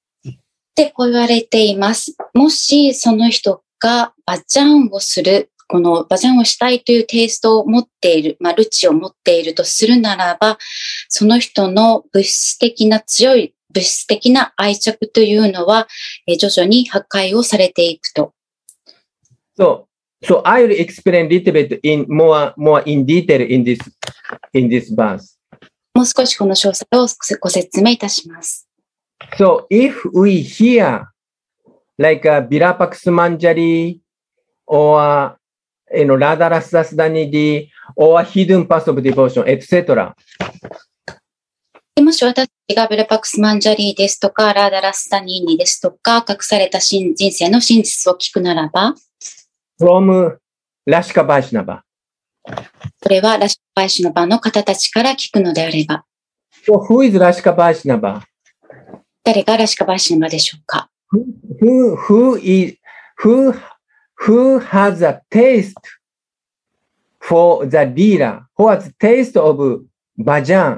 S5: ってこう言われています。もしその人がバジャンをするこのバジャンをしたいというテイストを持っている、まあ、ルチを持っているとするならば、その人の物質的な強い物質的な愛着というのは、え徐々に破壊をされていくと。
S3: So, so I will explain a little bit in more, more in detail in this, in this verse.
S5: もう少しこの詳細をご説明いたします。
S3: So, if we hear like a Virupaksha Manjari or you know, Radha Rasa Danidhi or hidden path of devotion, et cetera.
S5: もし私がビルパクスマンジャリーですとか、ラーダラスタニーニですとか、隠された人生の真実を聞くならば、
S3: from Rashika Vaishnava.
S5: これはラシカバイシュナバの方たちから聞くのであれば、
S3: So, who is Rashika Vaishnava?
S5: 誰がラシカバイシュナバでしょうか？
S3: Who, who is, who, who has a taste for the Leela? Who has taste of bhajan?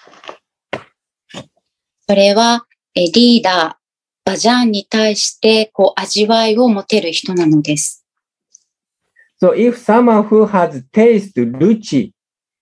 S5: それは、えリーダー、バジャンに対して、こう、味わいを持てる人なのです。
S3: So if someone who has taste ruchi,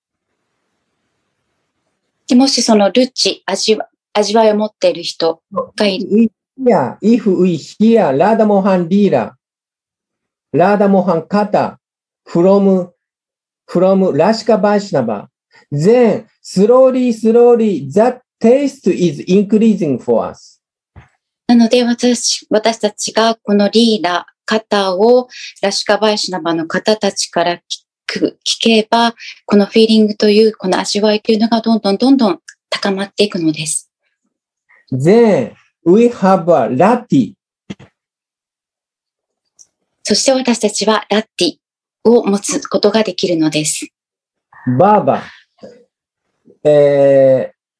S5: でもしそのルチ、味わ、味わいを持っている人がいる。
S3: yeah, if we hear Radha Mohan Leela, Radha Mohan Kata from, from Rashika Vaishnava, then slowly, slowly that taste is increasing for us.
S5: なので私、私たちがこのリーダー、方をラシカバイシュナバの方たちから聞く、聞けば、このフィーリングという、この味わいというのがどんどんどんどん高まっていくのです。
S3: Then we have a rati.
S5: そして私たちはラッティを持つことができるのです。
S3: バーバ。えー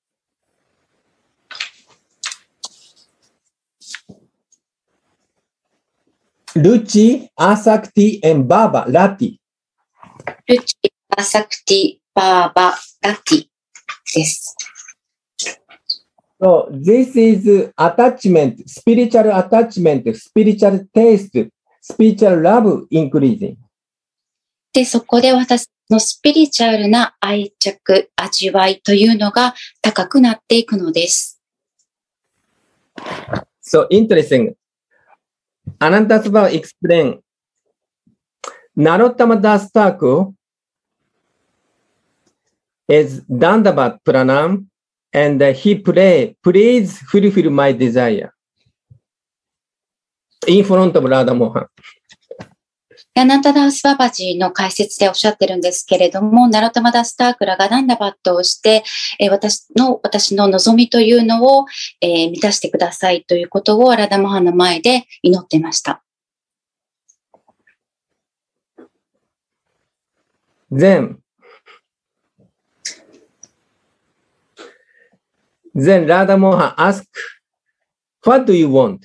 S3: ルチ、アサクティ、and バーバ、ラティ。
S5: ルチ、アサクティ、バーバ、ラティです。
S3: So, this is attachment, spiritual attachment, spiritual taste, spiritual love increasing.
S5: で、そこで私のスピリチュアルな愛着、味わいというのが高くなっていくのです。
S3: So, interesting. Anantasubhava explain Narottama Das Thakur is Dandavat Pranam and he pray, please fulfill my desire in front of Radha Mohan.
S5: アナンタダースババジーの解説でおっしゃってるんですけれども、ナロタマダスタークラがダンダバットをして、えー、私の、私の望みというのを、えー、満たしてくださいということをラダモハンの前で祈っていました。
S3: Then, then Radha Mohan asked, what do you want?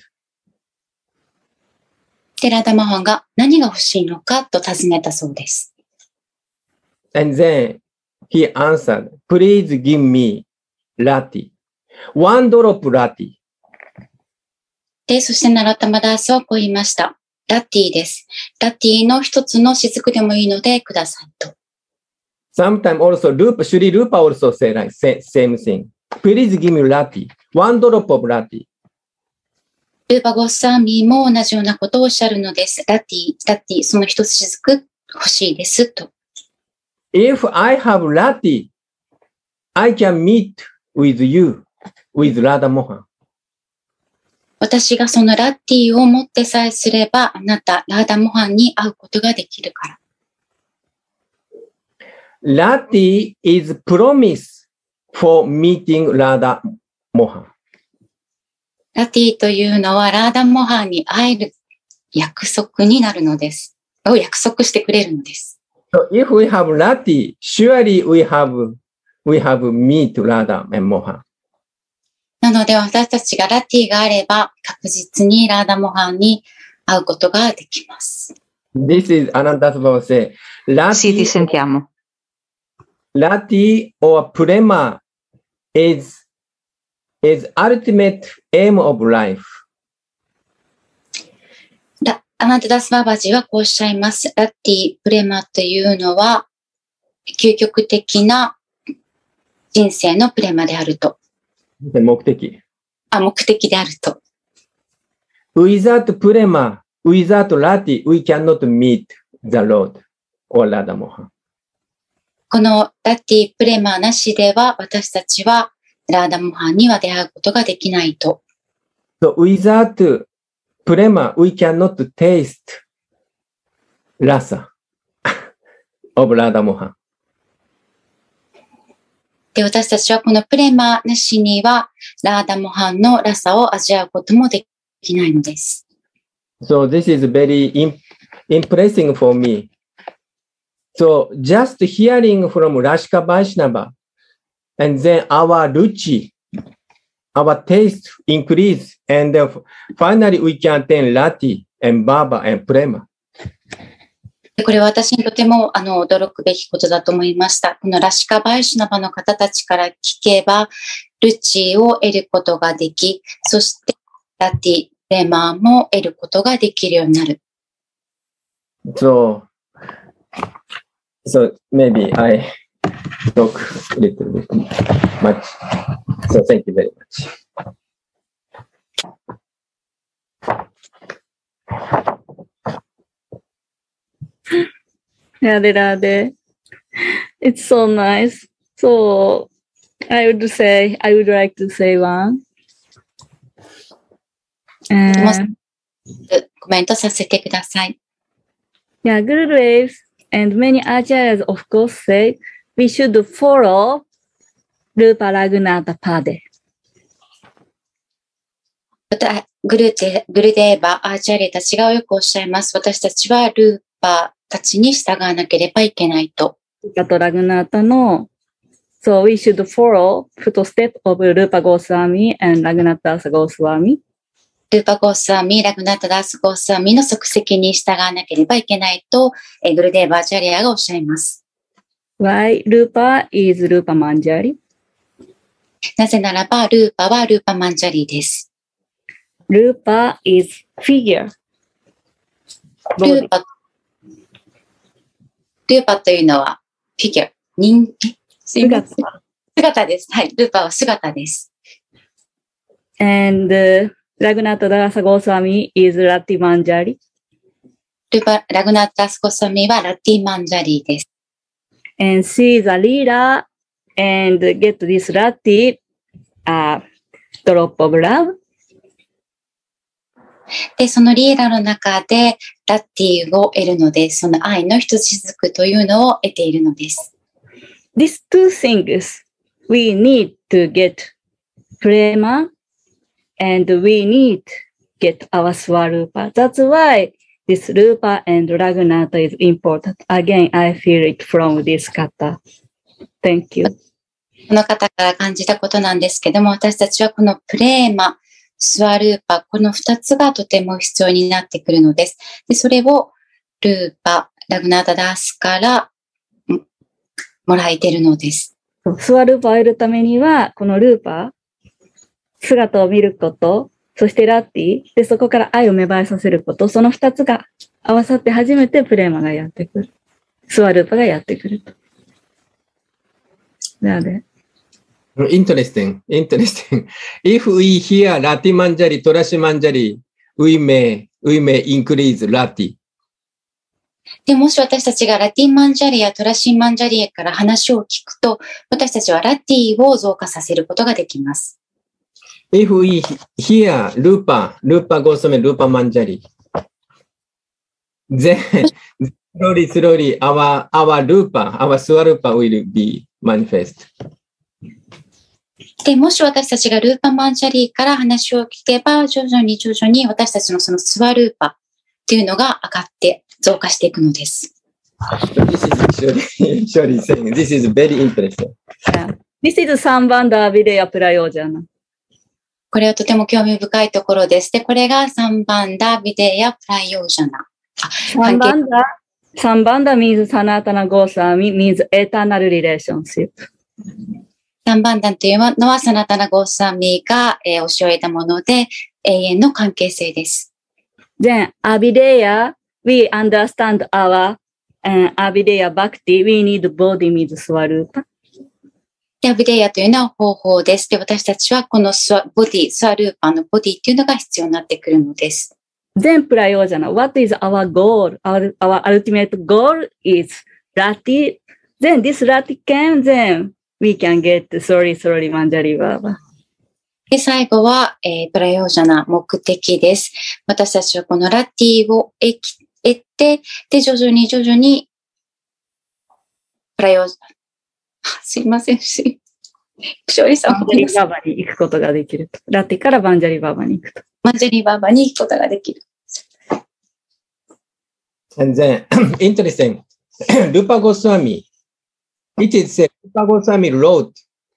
S5: で、ラダモハンが何が欲しいのかと尋ねたそうです。
S3: And then he answered, please give me rati. One drop rati.
S5: で、そしてナロタマダースはこう言いました。ラティです。ラティの一つの雫でもいいのでくださいと。
S3: Sometimes also Rupa, Shri Rupa also say like same thing. Please give me rati. One drop of rati.
S5: ルーパゴッサーミーも同じようなことをおっしゃるのです。ラティ、ラティ、その一つ雫欲しいですと。
S3: If I have rati, I can meet with you, with Radha Mohan.
S5: 私がそのラティを持ってさえすれば、あなた、ラーダモハンに会うことができるから。
S3: Rati is promise for meeting Radha Mohan.
S5: ラティというのはラーダモハンに会える約束になるのです。を約束してくれるのです。
S3: So if we have Rati, surely we have, we have meet Radha and Mohan.
S5: なので私たちがラティがあれば確実にラーダモハンに会うことができます。
S3: This is Anantasubhava say, Rati,
S2: Sì, ti sentiamo.
S3: Rati or Prema is, is ultimate aim of life.
S5: ラアナンタダスババジーはこうおっしゃいます。ラッティ・プレマというのは、究極的な人生のプレマであると。
S3: 目的。
S5: あ、目的であると。
S3: Without プレマ、without ラティ、we cannot meet the Lord or Radha Mohan.
S5: このラッティ・プレマなしでは、私たちはラーダ・モハンには出会うことができないと。
S3: So without プレマ、we cannot taste rasa of Radha Mohan.
S5: で、私たちはこのプレマなしには、ラーダ・モハンのラサを味わうこともできないのです。
S3: So this is very imp- impressive for me. So just hearing from Rashika Vaishnava, and then our ruchi, our taste increase, and then finally we can attain Rati and Baba and Prema.
S5: これは私にとてもあの驚くべきことだと思いました。このラシカ・バイシュナバの方たちから聞けば、ルチを得ることができ、そしてラティ、レマも得ることができるようになる。
S3: So, so maybe I talk a little bit much. So thank you very much.
S2: Radhe Radhe. It's so nice. So I would say, I would like to say one. And
S5: コメントさせてください。
S2: yeah, Gurudevs and many acharyas of course say we should follow Rupa Raghunatha Pade.
S5: グルテ、グルデーバ、アーチャリーたちがよくおっしゃいます。私たちはルーパたちに従わなければいけないと。
S2: あとラグナータの So we should follow footstep of Rupa Goswami and Raghunatha Goswami.
S5: ルーパ・ゴースワミ、ラグナタ・ダース・ゴースワミの足跡に従わなければいけないと、えグルデーバーチャリアがおっしゃいます。
S2: Why Rupa is Rupa Manjari?
S5: なぜならば、ルーパはルーパ・マンジャリーです。
S2: Rupa is figure.
S5: ルーパ、ルーパというのは、フィギュア、人間、姿。姿です。はい、ルーパは姿です。
S2: And、uh, Raghunatha Dasa Goswami is Rati Manjari.
S5: ルーパ、ラグナッタスコサミはラティマンジャリーです。
S2: And she is a leader and get this Rati uh, drop of love.
S5: で、そのリーダーの中でラティを得るので、その愛の一つづくというのを得ているのです。
S2: These two things we need to get prema and we need to get our swarupa. That's why this Rupa and Raghunatha is important. Again, I feel it from this kata. Thank you.
S5: この方から感じたことなんですけども、私たちはこのプレーマ、スワルーパ、この二つがとても必要になってくるのです。で、それをルーパ、ラグナータダースからもらえているのです。
S2: スワルーパを得るためには、このルーパ、姿を見ること、そしてラッティ、で、そこから愛を芽生えさせること、その二つが合わさって初めてプレーマがやってくる。スワルーパがやってくると。なので。
S3: Interesting, interesting. If we hear Rati Manjari, Torashi Manjari, we may, we may increase Rati.
S5: で、もし私たちがラティンマンジャリやトラシンマンジャリから話を聞くと、私たちはラティを増加させることができます。
S3: If we hear Rupa, Rupa Goswami, Rupa Manjari, then slowly, slowly our, our Rupa, our Swarupa will be manifest.
S5: で、もし私たちがルーパマンジャリーから話を聞けば、徐々に徐々に私たちのそのスワルーパっていうのが上がって増加していくのです。
S3: This is actually, actually saying, this is very interesting.
S2: Yeah. This is サンバンダ・ビデア・プラヨージャナ。
S5: これはとても興味深いところです。で、これがサンバンダ・ビデア・プラヨージャナ。
S2: サンバンダ、サンバンダ means サナタナ・ゴーサミ means eternal relationship。
S5: サンバンダンというのはサナタナ・ゴーサミが、えー、教えたもので永遠の関係性です。
S2: then Abhideya, we understand our uh, Abhideya Bhakti, we need body with Swarupa.
S5: で、アビデイヤというのは方法です。で、私たちはこのスワボディ、スワルーパのボディっていうのが必要になってくるのです。
S2: Then Prayojana, what is our goal? Our, our ultimate goal is Rati. Then this Rati can, then we can get Sorry Sorry Manjari Baba.
S5: で、最後は、えー、プラヨージャナ目的です。私たちはこのラティを得て、で、徐々に徐々に、プラヨージャナ、すいません、し、勝利さん。
S2: バンジャリババに行くことができると。ラティからバンジャリババに行くと。
S5: バンジャリババに行くことができる。
S3: And then, interesting, Rupa Goswami, it is said, Rupa Goswami wrote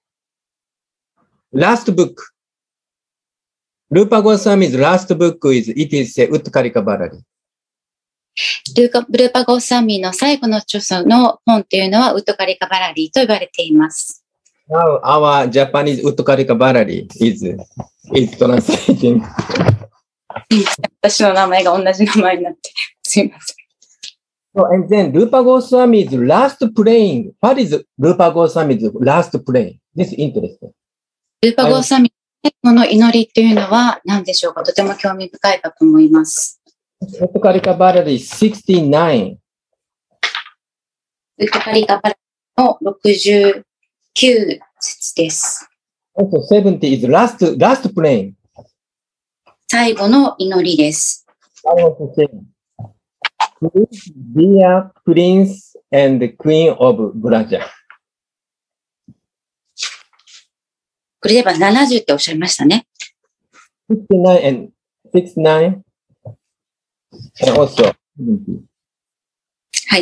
S3: last book. Rupa Goswami's last book is, it is said, Utkarika Bharati.
S5: ルーカブルーパゴーサミーの最後の著書の本というのはウットカリカバラリーと呼ばれています。
S3: Now our Japanese Utkarika Bharati is, is translating.
S5: 私の名前が同じ名前になって、すいません。
S3: So, and then Rupa Goswami's last praying. What is Rupa Goswami's last praying? This is interesting.
S5: ルーパゴーサミーの最後の祈りというのは何でしょうか。とても興味深いかと思います。
S3: Utkarika Bharati is sixty-nine.
S5: ウットカリカバラリーのろくじゅうきゅう節です。
S3: Also seventy is last, last praying.
S5: 最後の祈りです。
S3: I want to say, Dear Prince and Queen of Braja.
S5: これではななじゅうっておっしゃいましたね。
S3: sixty-nine and sixty-nine. And also seventy.
S5: はい。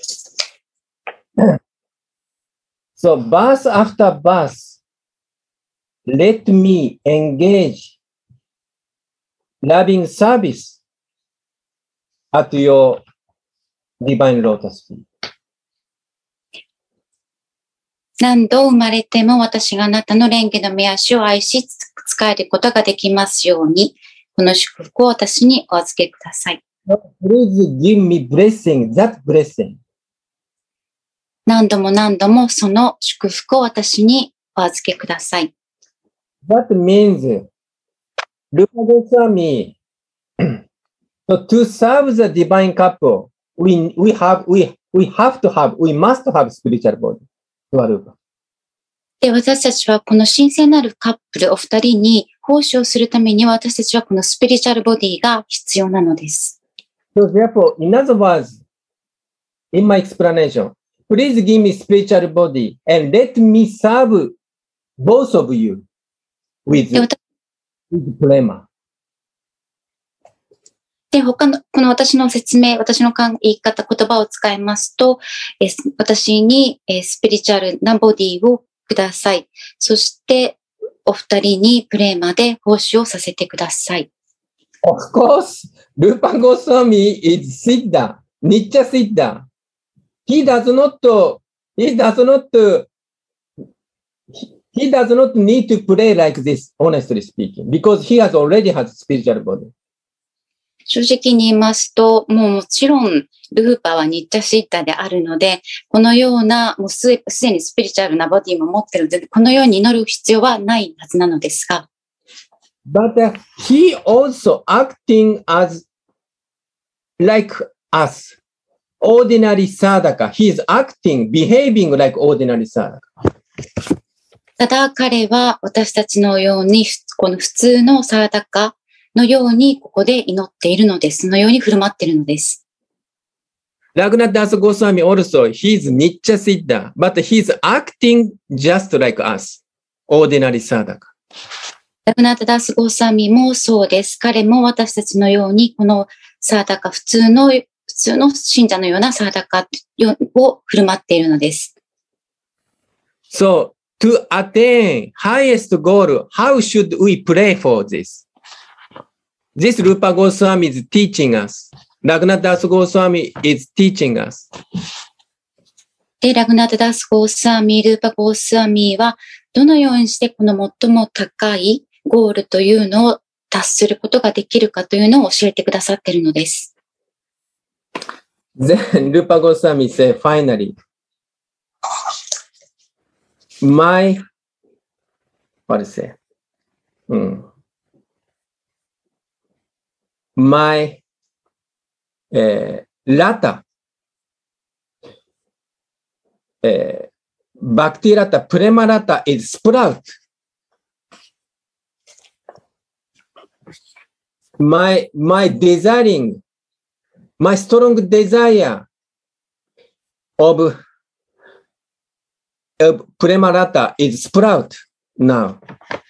S3: So, verse after verse, let me engage loving service at your divine lotus feet.
S5: 何度生まれても私があなたの蓮華の目足を愛し、使えることができますように、この祝福を私にお預けください。
S3: Please give me blessing, that blessing.
S5: 何度も何度もその祝福を私にお預けください。
S3: That means, Rupa Goswami, so to serve the divine couple, we, we have, we, we have to have, we must have spiritual body.
S5: で、私たちはこの神聖なるカップルお二人に奉仕をするために私たちはこのスピリチュアルボディが必要なのです。
S3: So therefore, in other words, in my explanation, please give me spiritual body and let me serve both of you with, with prema.
S5: で、他の、この私の説明、私の言い方、言葉を使いますと、え私にえスピリチュアルなボディをください。そして、お二人にプレーマで奉仕をさせてください。
S3: Of course, Rupa Goswami is Siddha, Nitya Siddha. He does not, he does not, he does not need to pray like this, honestly speaking, because he has already has spiritual body.
S5: 正直に言いますと、もうもちろん、ルーパーはニッチャシッタであるので、このような、もうすでにスピリチュアルなボディも持っているので、このように祈る必要はないはずなのですが。
S3: But uh, he also acting as like us, ordinary sadhaka. He is acting, behaving like ordinary sadhaka.
S5: ただ彼は私たちのように、この普通のサーダカのようにここで祈っているのです。そのように振る舞っているのです。
S3: Raghunath Das Goswami also, he is Nitya Siddha, but he is acting just like us, ordinary sadhaka.
S5: ラグナータ・ダス・ゴーサミもそうです。彼も私たちのように、このサーダカ、普通の、普通の信者のようなサーダカを振る舞っているのです。
S3: So, to attain highest goal, how should we pray for this? This Rupa Goswami is teaching us. Raghunath Das Goswami is teaching us.
S5: で、ラグナータ・ダス・ゴーサミ、ルーパ・ゴーサミは、どのようにしてこの最も高いゴールというのを達することができるかというのを教えてくださっているのです。
S3: Then Rupa Goswami said, finally, my, what is it? Hmm. My uh, Lata, uh, Bhakti Lata, Prema Lata is sprout. My, my desiring, my strong desire of, of Prema Lata is sprout now.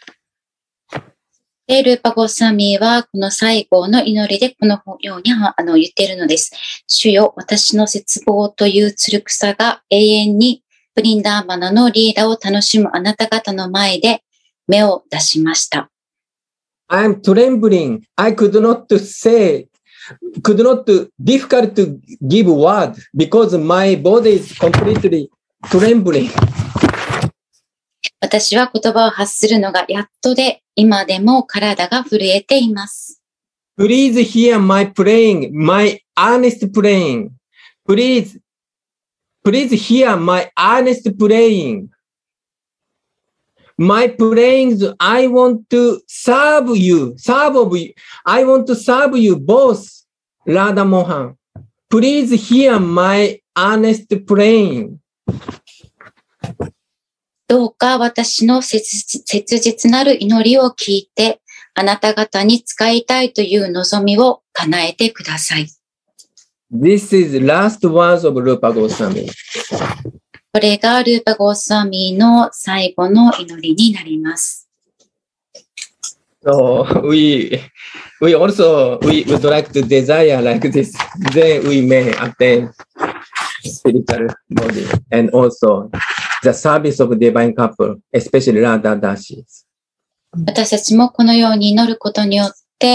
S5: で、ルーパ・ゴスワミはこの最後の祈りでこのようにあの言っているのです。主よ、私の絶望というつる草が永遠にブリンダーマナのリーダーを楽しむあなた方の前で芽を出しました。
S3: I'm trembling. I could not say, could not, difficult to give word because my body is completely trembling.
S5: 私は言葉を発するのがやっとで、今でも体が震えています。
S3: Please hear my praying, my earnest praying. Please, please hear my earnest praying. My prayings, I want to serve you, serve of you. I want to serve you both, Radha Mohan. Please hear my earnest praying.
S5: どうか私の切実なる祈りを聞いて、あなた方に仕えたいという望みを叶えてください。
S3: This is last words of Rupa Goswami.
S5: これがルーパ・ゴースワミの最後の祈りになります。
S3: So we, we also, we would like to desire like this. Then we may attain spiritual body and also the service of divine couple, especially Radha Dashi.
S5: 私たちもこのように祈ることによって、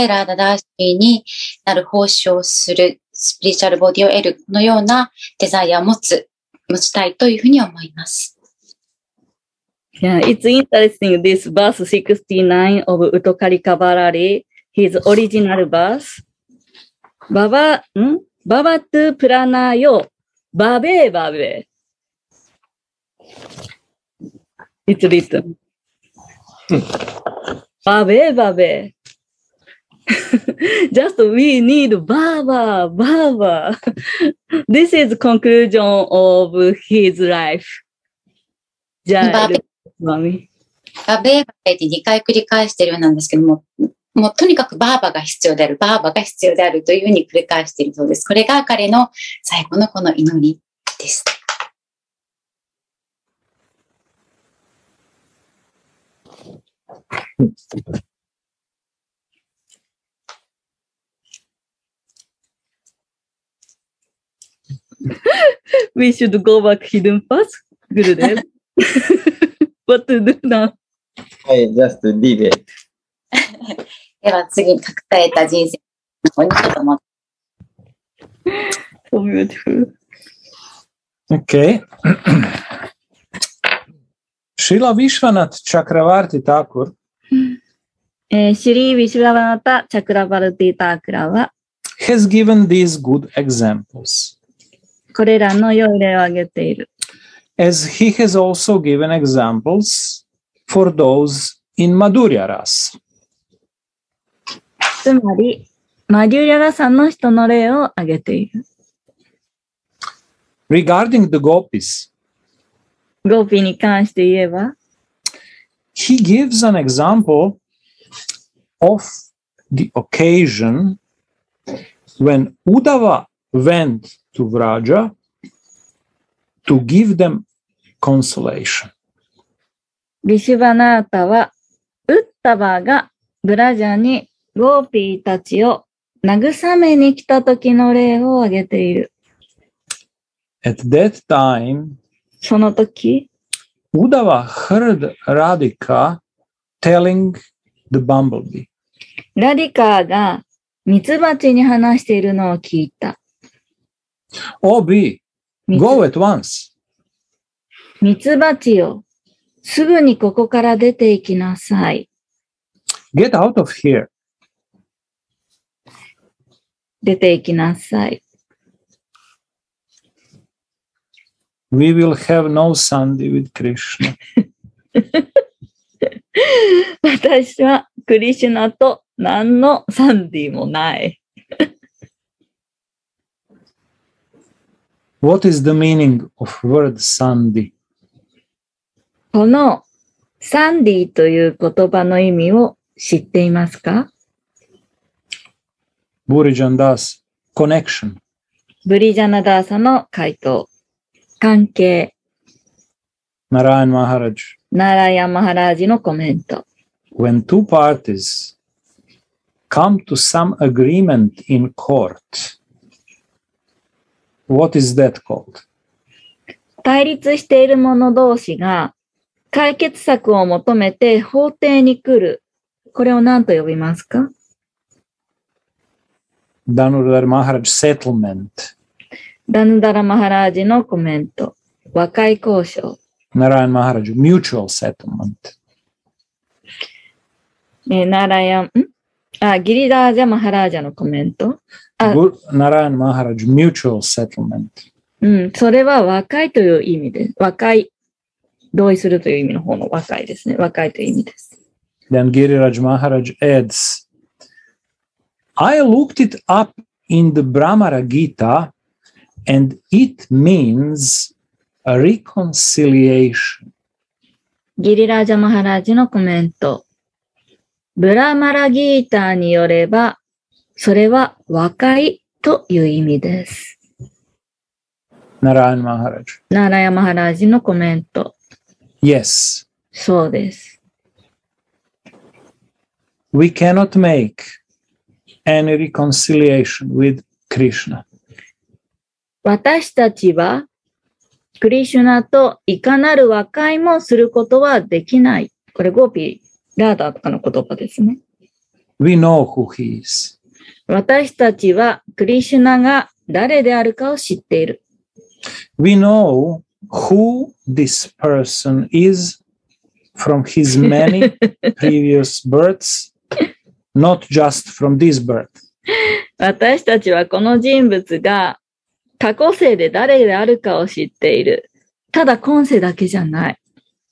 S5: ラーダダーシーになる奉仕をする、スピリチュアルボディを得る、このようなデザイアを持つ、持ちたいというふうに思います。
S2: Yeah, it's interesting, this verse sixty-nine of Uttokarika Varari, his original verse. Baba, hmm? Babatu pranayo, babe babe. It's written. Babe babe. Just we need Baba, Baba. This is conclusion of his life. じゃあ、
S5: バベバベバベってにかい繰り返しているようなんですけども、もうとにかくバーバが必要である、バーバが必要であるというふうに繰り返しているそうです。これが彼の最後のこの祈りです。
S2: We should go back hidden path. Gurudev. What to do now?
S3: I just leave it.
S5: では次に隠された人生の方にちょっと持って。
S2: So beautiful.
S1: Okay. Srila Vishwanath Chakravarti Thakur
S2: えー、シュリー・ヴィシュラバナタ・チャクラバルティ・タークラは
S1: has given these good examples.
S2: これらの良い例を挙げている。
S1: As he has also given examples for those in Madhurya Ras.
S2: つまり、マデュリャラさんの人の例を挙げている。
S1: Regarding the gopis,
S2: ゴーピーに関して言えば、
S1: he gives an example of the occasion when Uddhava went to Vraja to give them consolation.
S2: ビシュバナータは、ウッタバがブラジャにゴーピーたちを慰めに来た時の例を挙げている。
S1: At that time,
S2: その時、
S1: Uddhava heard Radhika telling the bumblebee,
S2: ラディカーがミツバチに話しているのを聞いた。
S1: Oh bee, go at once.
S2: ミツバチよ、すぐにここから出て行きなさい。
S1: Get out of here.
S2: 出て行きなさい。
S1: We will have no Sunday with Krishna.
S2: 私はクリシュナと何のサンディもない。
S1: What is the meaning of word Sunday?
S2: このサンディという言葉の意味を知っていますか？
S1: Burijan Das, connection.
S2: ブリジャナダーサの回答。関係。
S1: Narayan Maharaj.
S2: ナラヤマハラージのコメント。
S1: When two parties come to some agreement in court, what is that called?
S2: 対立している者同士が解決策を求めて法廷に来る。これを何と呼びますか？
S1: Danurdhar Maharaj settlement.
S2: ダヌダラマハラージのコメント。和解交渉。
S1: Narayan Maharaj mutual settlement.
S2: えー、ナラヤン、んあ、ギリダージャマハラージャのコメント。あ、
S1: Gur- Narayan Maharaj mutual settlement.
S2: うん、それは和解という意味で、和解、同意するという意味の方の和解ですね。和解という意味です。
S1: Then Giriraj Maharaj adds, I looked it up in the Brahmara Gita and it means a reconciliation.
S2: ギリラージャマハラージのコメント。ブラマラギーターによれば、それは和解という意味です。
S1: Narayan Maharaj.
S2: ナラヤマハラージのコメント。
S1: Yes,
S2: そうです。
S1: we cannot make any reconciliation with Krishna.
S2: 私たちは、クリシュナといかなる和解もすることはできない。これゴーピー、ラーダーとかの言葉ですね。
S1: We know who he is.
S2: 私たちはクリシュナが誰であるかを知っている。
S1: We know who this person is from his many previous births, not just from this birth.
S2: 私たちはこの人物が過去世で誰であるかを知っている。ただ今世だけじゃない。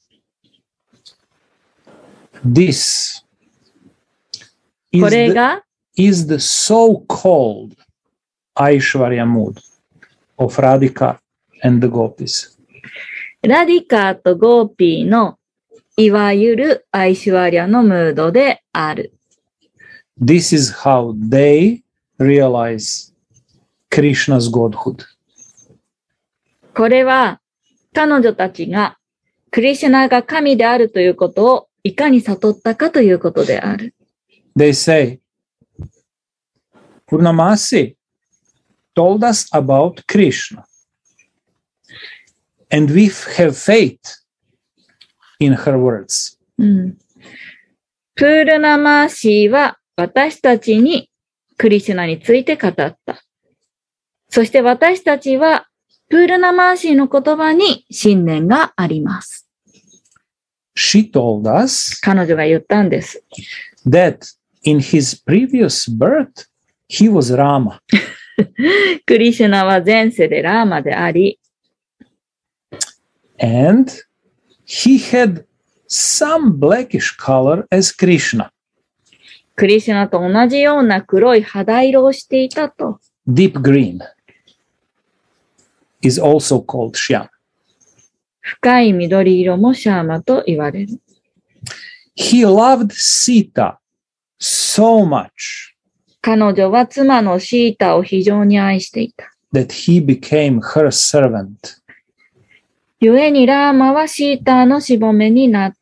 S1: This
S2: こ
S1: is
S2: れ
S1: the,
S2: が
S1: is the so-called Aishwarya mood of Radhika and the gopis.
S2: ラディカーとゴーピーのいわゆるアイシュワリアのムードである。
S1: This is how they realize Krishna's godhood.
S2: これは彼女たちがクリシュナが神であるということをいかに悟ったかということである。
S1: They say, Purnamasi told us about Krishna, and we have faith in her words.
S2: うん、プールナマーシーは私たちにクリシュナについて語った。そして私たちはプールナマーシーの言葉に信念があります。
S1: She told us
S2: 彼女が言ったんです。
S1: that in his previous birth, he was Rama.
S2: クリシュナは前世でラーマであり、
S1: And he had some blackish color as Krishna.
S2: クリシュナと同じような黒い肌色をしていたと。
S1: Deep green is also called Shyam.
S2: 深い緑色もシャーマと言われる。
S1: He loved Sita so much
S2: 彼女は妻のシータを非常に愛していた。
S1: that he became her servant.
S2: 故にラーマはシータのしもべになった。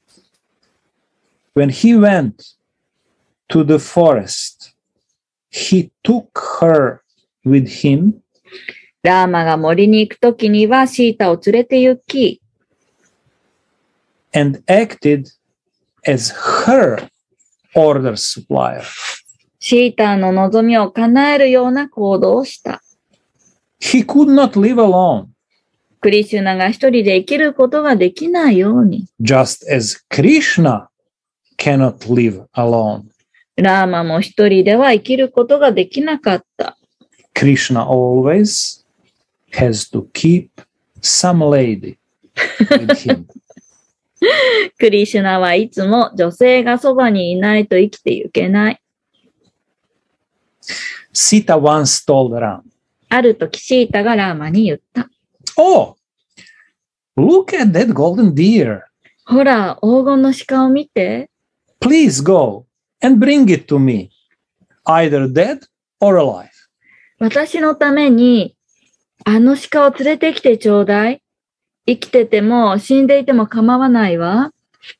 S1: When he went to the forest, he took her with him
S2: ラーマが森に行くときにはシータを連れて行き、
S1: and acted as her order supplier.
S2: シータの望みを叶えるような行動をした。
S1: He could not live alone,
S2: クリシュナが一人で生きることができないように、
S1: just as Krishna cannot live alone.
S2: ラーマも一人では生きることができなかった。
S1: Krishna always has to keep some lady with him.
S2: クリシュナはいつも女性がそばにいないと生きていけない。
S1: Sita once told Ram,
S2: ある時シータがラーマに言った。
S1: Oh, look at that golden deer.
S2: ほら、黄金の鹿を見て。
S1: Please go and bring it to me, either dead or alive.
S2: 私のためにあの鹿を連れてきてちょうだい。生きてても死んでいても構わないわ。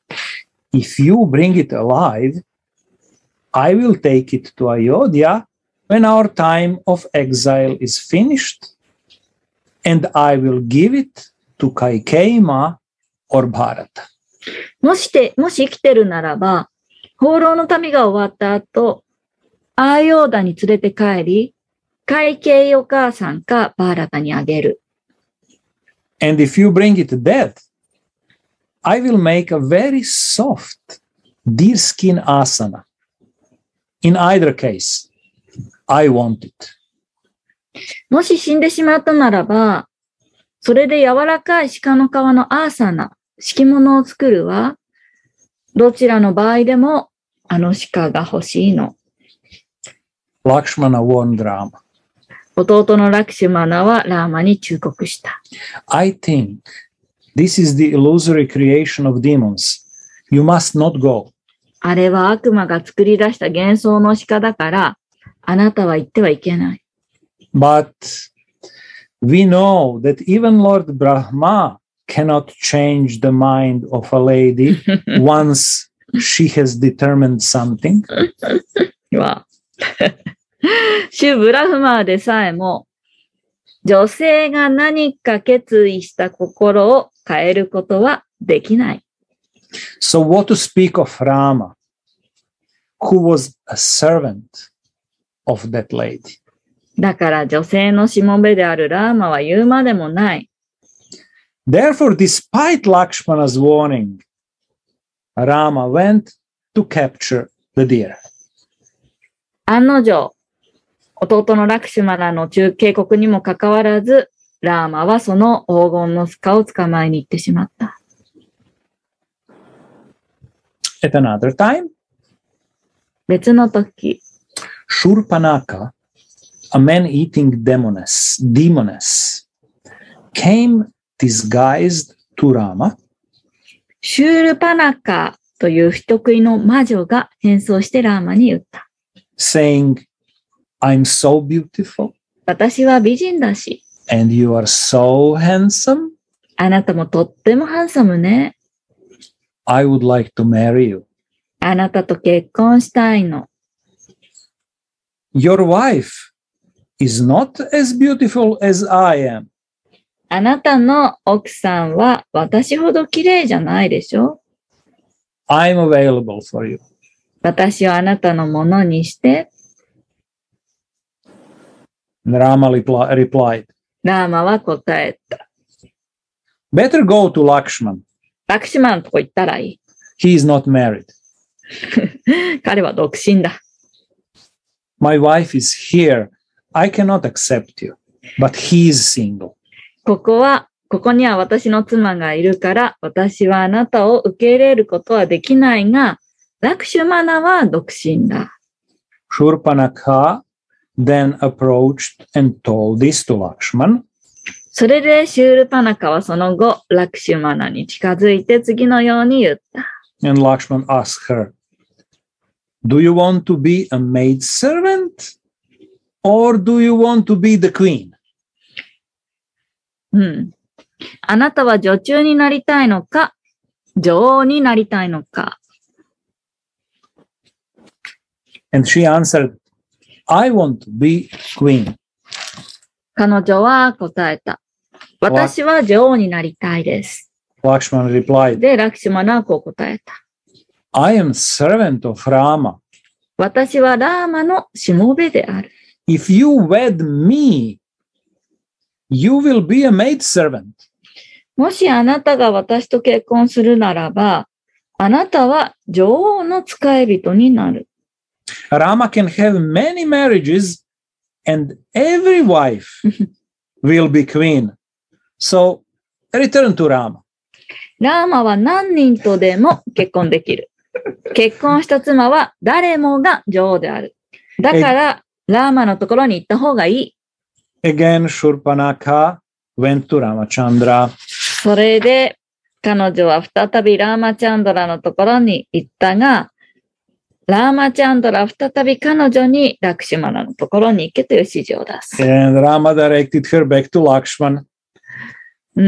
S1: If you bring it alive, I will take it to Ayodhya when our time of exile is finished, and I will give it to Kaikema or Bharata.
S2: もして、もし生きてるならば、放浪の旅が終わった後、アーヨーダに連れて帰り、海警お母さんかバーラタにあげる。
S1: And if you bring it dead, I will make a very soft deerskin asana. In either case, I want it.
S2: もし死んでしまったならば、それで柔らかい鹿の皮のアーサナ、敷物を作るわ。どちらの場合でも、あの鹿が欲しいの。
S1: Lakshmana warned Rama.
S2: 弟のラクシュマナはラーマに忠告した。
S1: I think this is the illusory creation of demons. You must not go.
S2: あれは悪魔が作り出した幻想の鹿だから、あなたは行ってはいけない。
S1: But we know that even Lord Brahma cannot change the mind of a lady once she has determined something.
S2: わシュブラフマーでさえも、女性が何か決意した心を変えることはできない。
S1: So what to speak of Rama, who was a servant of that lady?
S2: だから女性のしもべであるラーマは言うまでもない。
S1: Therefore, despite Lakshmana's warning, Rama went to capture the deer.
S2: 案の定、弟のラクシュマナの警告にもかかわらず、ラーマはその黄金の鹿を捕まえに行ってしまった。
S1: At another time,
S2: 別の時、
S1: Shurpanaka, a man-eating demoness, demoness, came disguised to Rama.
S2: シュールパナカという不得意の魔女が変装してラーマに言った。
S1: saying, I'm so beautiful.
S2: 私は美人だし。
S1: And you are so handsome.
S2: あなたもとってもハンサムね。
S1: I would like to marry you.
S2: あなたと結婚したいの。
S1: Your wife is not as beautiful as I am.
S2: あなたの奥さんは私ほど綺麗じゃないでしょ。
S1: I'm available for you.
S2: 私をあなたのものにして。
S1: Rama replied.
S2: ラーマは答えた。
S1: Better go to Lakshman.
S2: ラクシュマンのとこ行ったらいい。
S1: He is not married.
S2: 彼は独身だ。
S1: My wife is here. I cannot accept you. But he is single.
S2: ここは、ここには私の妻がいるから、私はあなたを受け入れることはできないが、ラクシュマナは独身だ。
S1: Shurpanakha then approached and told this to Lakshman.
S2: それでシュールパナカはその後、ラクシュマナに近づいて次のように言った。
S1: And Lakshman asked her, Do you want to be a maidservant? Or do you want to be the queen?
S2: うん。あなたは女中になりたいのか、女王になりたいのか。
S1: And she answered, I want to be queen.
S2: 彼女は答えた。私は女王になりたいです。
S1: Lakshman replied,
S2: で、ラクシュマナはこう答えた。
S1: I am servant of Rama.
S2: 私はラーマのしもべである。
S1: If you wed me, you will be a maidservant.
S2: もしあなたが私と結婚するならば、あなたは女王の使い人になる。
S1: Rama can have many marriages and every wife will be queen. So return to Rama.
S2: ラーマは何人とでも結婚できる。結婚した妻は誰もが女王である。だから、ラーマのところに行った方がいい。
S1: Again, Shurpanakha went to Ramachandra.
S2: それで、彼女は再びラーマチャンドラのところに行ったが、ラーマチャンドラは再び彼女にラクシュマナのところに行けという指示を出す。
S1: And Rama directed her back to Lakshman.
S2: うん。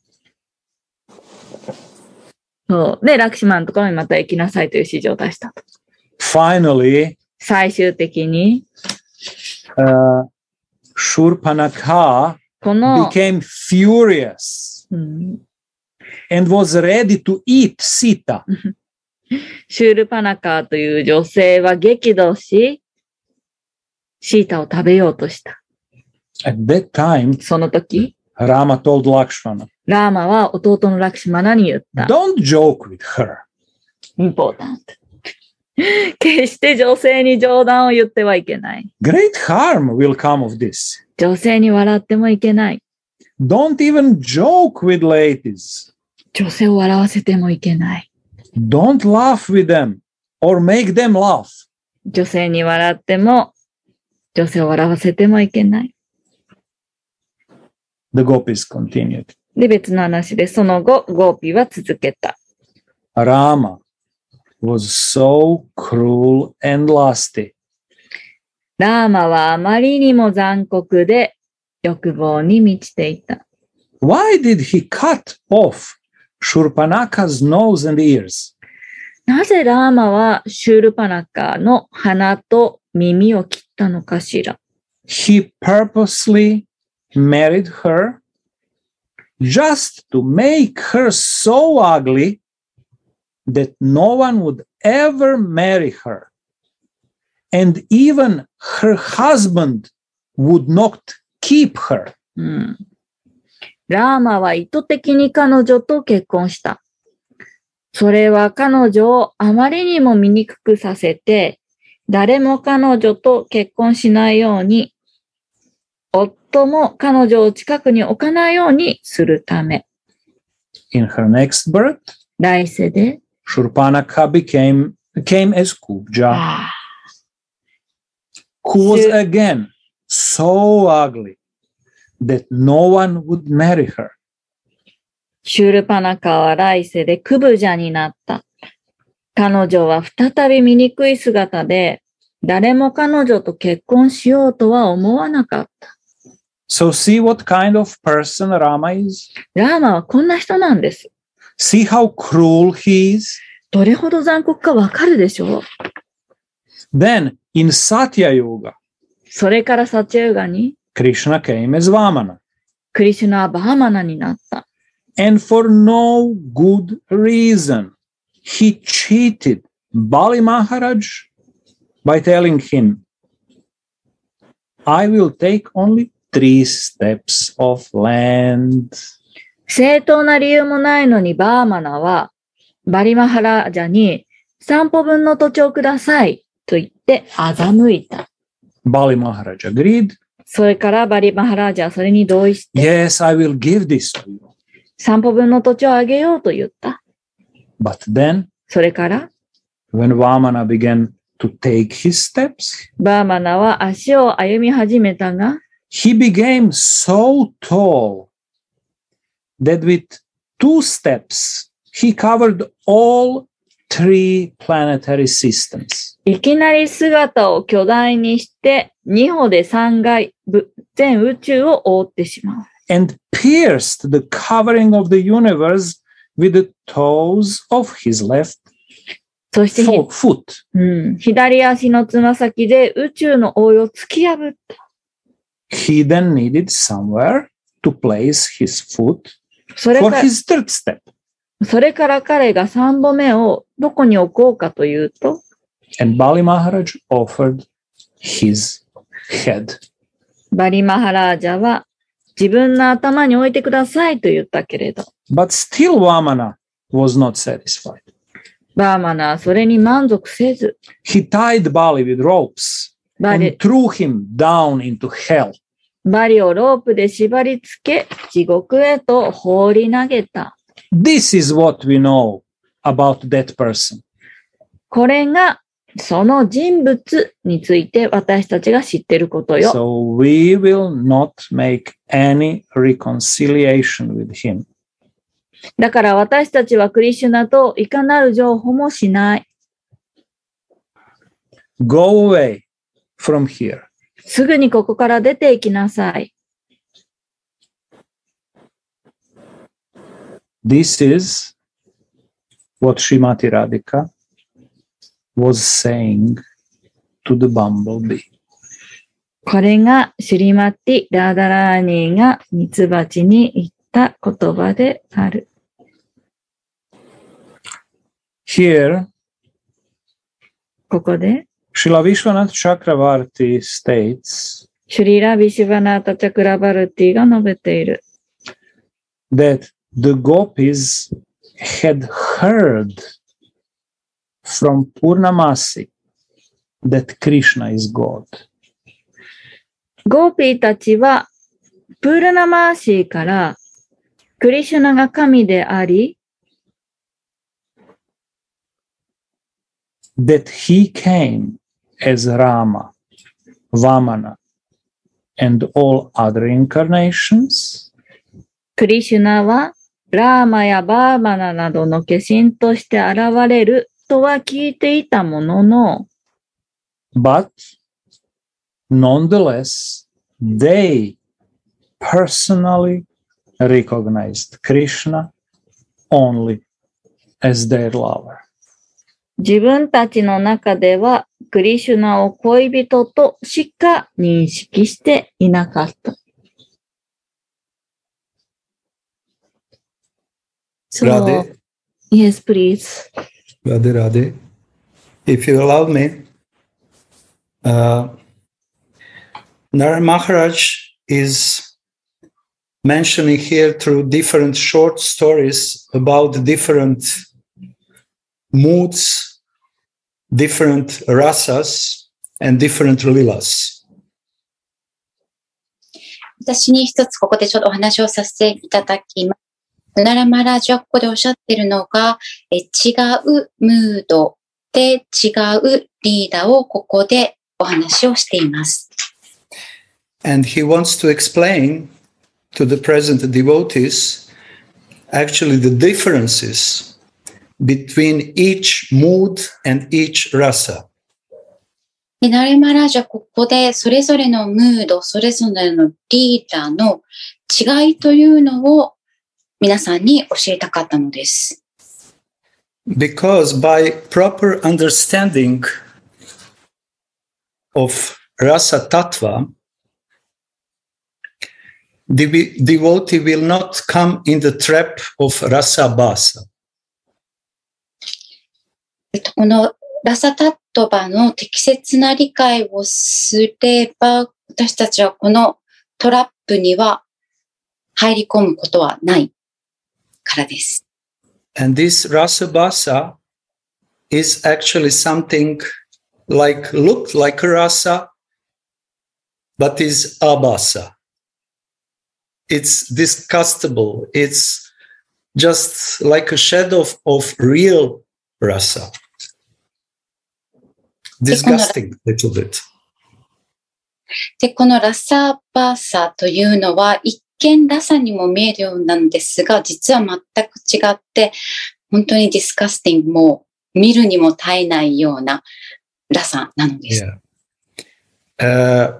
S2: そうで、ラクシュマナのところにまた行きなさいという指示を出したと。
S1: Finally,
S2: 最終的に、
S1: uh, Shurpanakha
S2: この、
S1: became furious
S2: うん、
S1: and was ready to eat Sita.
S2: シュールパナカーという女性は激怒し、シータを食べようとした。
S1: At that time,
S2: その時、
S1: Rama told Lakshmana,
S2: ラーマは弟のラクシュマナに言った。
S1: don't joke with her.
S2: important. 決して女性に冗談を言ってはいけない。
S1: Great harm will come of this.
S2: 女性に笑ってもいけない。
S1: Don't even joke with ladies.
S2: 女性を笑わせてもいけない。
S1: Don't laugh with them or make them laugh.
S2: 女性に笑っても、女性を笑わせてもいけない。
S1: The gopis continued.
S2: で、別の話で、その後、ゴーピーは続けた。
S1: Rama was so cruel and lusty.
S2: ラーマはあまりにも残酷で欲望に満ちていた。
S1: Why did he cut off Shurpanakha's nose and ears?
S2: なぜラーマはシュールパナカの鼻と耳を切ったのかしら。
S1: He purposely married her just to make her so ugly that no one would ever marry her. And even her husband would not keep her.
S2: うん、ラーマは意図的に彼女と結婚した。それは彼女をあまりにも醜くさせて、誰も彼女と結婚しないように、夫も彼女を近くに置かないようにするため。
S1: In her next birth,
S2: 来世で、
S1: Shurpanakha became, came as Kubja,
S2: ああ
S1: who was again so ugly that no one would marry her.
S2: シュールパナカは来世でクブジャになった。彼女は再び醜い姿で、誰も彼女と結婚しようとは思わなかった。
S1: So see what kind of person Rama is?
S2: ラーマはこんな人なんです。
S1: See how cruel he is?
S2: どれほど残酷かわかるでしょう。
S1: Then, in Satya Yuga,
S2: それからサチャユガに、
S1: Krishna came as Vamana.
S2: クリシュナはバーマナになった。
S1: And for no good reason, he cheated Bali Maharaj by telling him, I will take only three steps of land.
S2: 正当な理由もないのにバーマナは、バリマハラジャに散歩分の土地をくださいと言って欺いた。
S1: Bali Maharaj agreed.
S2: それからバリマハラジャはそれに同意して、
S1: Yes, I will give this to you.
S2: 散歩分の土地をあげようと言った。
S1: But then,
S2: それから、
S1: when Vamana began to take his steps,
S2: バーマナは足を歩み始めたが、
S1: he became so tall that with two steps, he covered all three planetary systems.
S2: いきなり姿を巨大にして、二歩で三階、全宇宙を覆ってしまう。
S1: And pierced the covering of the universe with the toes of his left
S2: そしてひ、
S1: foot.
S2: うん、左足のつま先で宇宙の覆いを突き破った。
S1: He then needed somewhere to place his foot
S2: それ
S1: for
S2: か
S1: his third step.
S2: それから彼が三歩目をどこに置こうかというと、
S1: And Bali Maharaj offered his head.
S2: バリマハラージャは自分の頭に置いてくださいと言ったけれど、
S1: But still Vamana was not satisfied.
S2: バーマナはそれに満足せず、
S1: he tied Bali with ropes
S2: バ
S1: and
S2: リ、
S1: threw him down into hell.
S2: バリをロープで縛り付け、地獄へと放り投げた。
S1: This is what we know about that person.
S2: これが、その人物について私たちが知っていることよ。
S1: So we will not make any reconciliation with him.
S2: だから私たちはクリシュナといかなる情報もしない。
S1: Go away from here.
S2: すぐにここから出ていきなさい。
S1: This is what Srimati Radhika was saying to the bumblebee.
S2: これがシュリマティ・ラーダラーニーがミツバチに言った言葉である。
S1: Here,
S2: ここで、
S1: Srila Vishwanath Chakravarti states
S2: シュリラ・ビシュバナータ・チャクラバルティが述べている。
S1: that the gopis had heard from Purnamasi that Krishna is God.
S2: ゴーピーたちは、プールナマーシーからクリシュナが神であり、
S1: that he came as Rama, Vamana, and all other incarnations,
S2: クリシュナはラーマやバーマナなどの化身として現れるとは聞いていたものの、
S1: but nonetheless, they personally recognized Krishna only as their lover.
S2: 自分たちの中ではクリシュナを恋人としか認識していなかった。So,
S4: Radhe,
S2: yes, please.
S4: Radhe, Radhe. If you allow me, uh, Nara Maharaj is mentioning here through different short stories about different moods, different rasas, and different lilas.
S5: 私に一つここでちょっとお話をさせていただきます。ナラマラージはここでおっしゃっているのが、え違うムードで違うリーダーをここでお話をしています。
S4: And he wants to explain to the present devotees actually the differences between each mood and each rasa.
S5: でナラマラージはここでそれぞれのムード、それぞれのリーダーの違いというのを皆さんに教えたかったのです。
S4: Because by proper understanding of rasa tattva, the devotee will not come in the trap of rasa basa.
S5: このラサタットバの適切な理解をすれば、私たちはこのトラップには入り込むことはないからです。
S4: And this rasa basa is actually something like, look like a rasa, but is abasa. It's disgustable. It's just like a shadow of, of real rasa. Disgusting little bit.
S5: で、このラサバーサというのは一見ラサにも見えるようなんですが、実は全く違って、本当にディスカスティングも見るにも耐えないようなラサなのです。
S4: Yeah. Uh,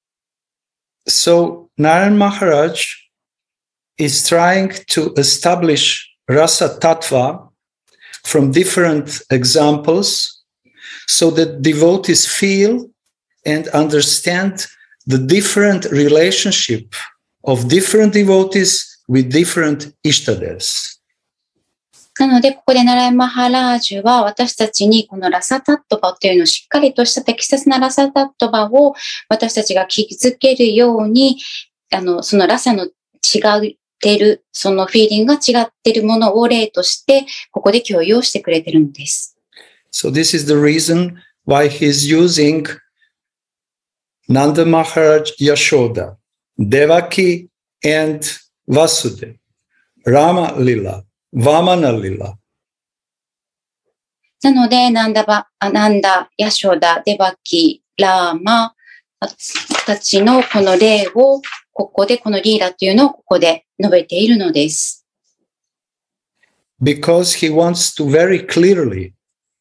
S4: so Narayan Maharaj is trying to establish rasa tattva from different examples so that devotees feel and understand the different relationship of different devotees with different ishtadevs.
S5: なので、ここでナラヤマハラージュは私たちにこのラサタットバというのをしっかりとした適切なラサタットバを私たちが気づけるように、あの、そのラサの違いっている、そのフィーリングが違っているものを例として、ここで共有をしてくれているのです。
S4: So this is the reason why he's using Nanda Maharaj Yashoda, Devaki and Vasudeva, Rama Lila, Vamana Lila.
S5: なので、ナンダバ、ナンダ、ヤショダ、デバキ、ラーマたちのこの例を、ここで、このリーラというのをここで述べているのです。
S4: Because he wants to very clearly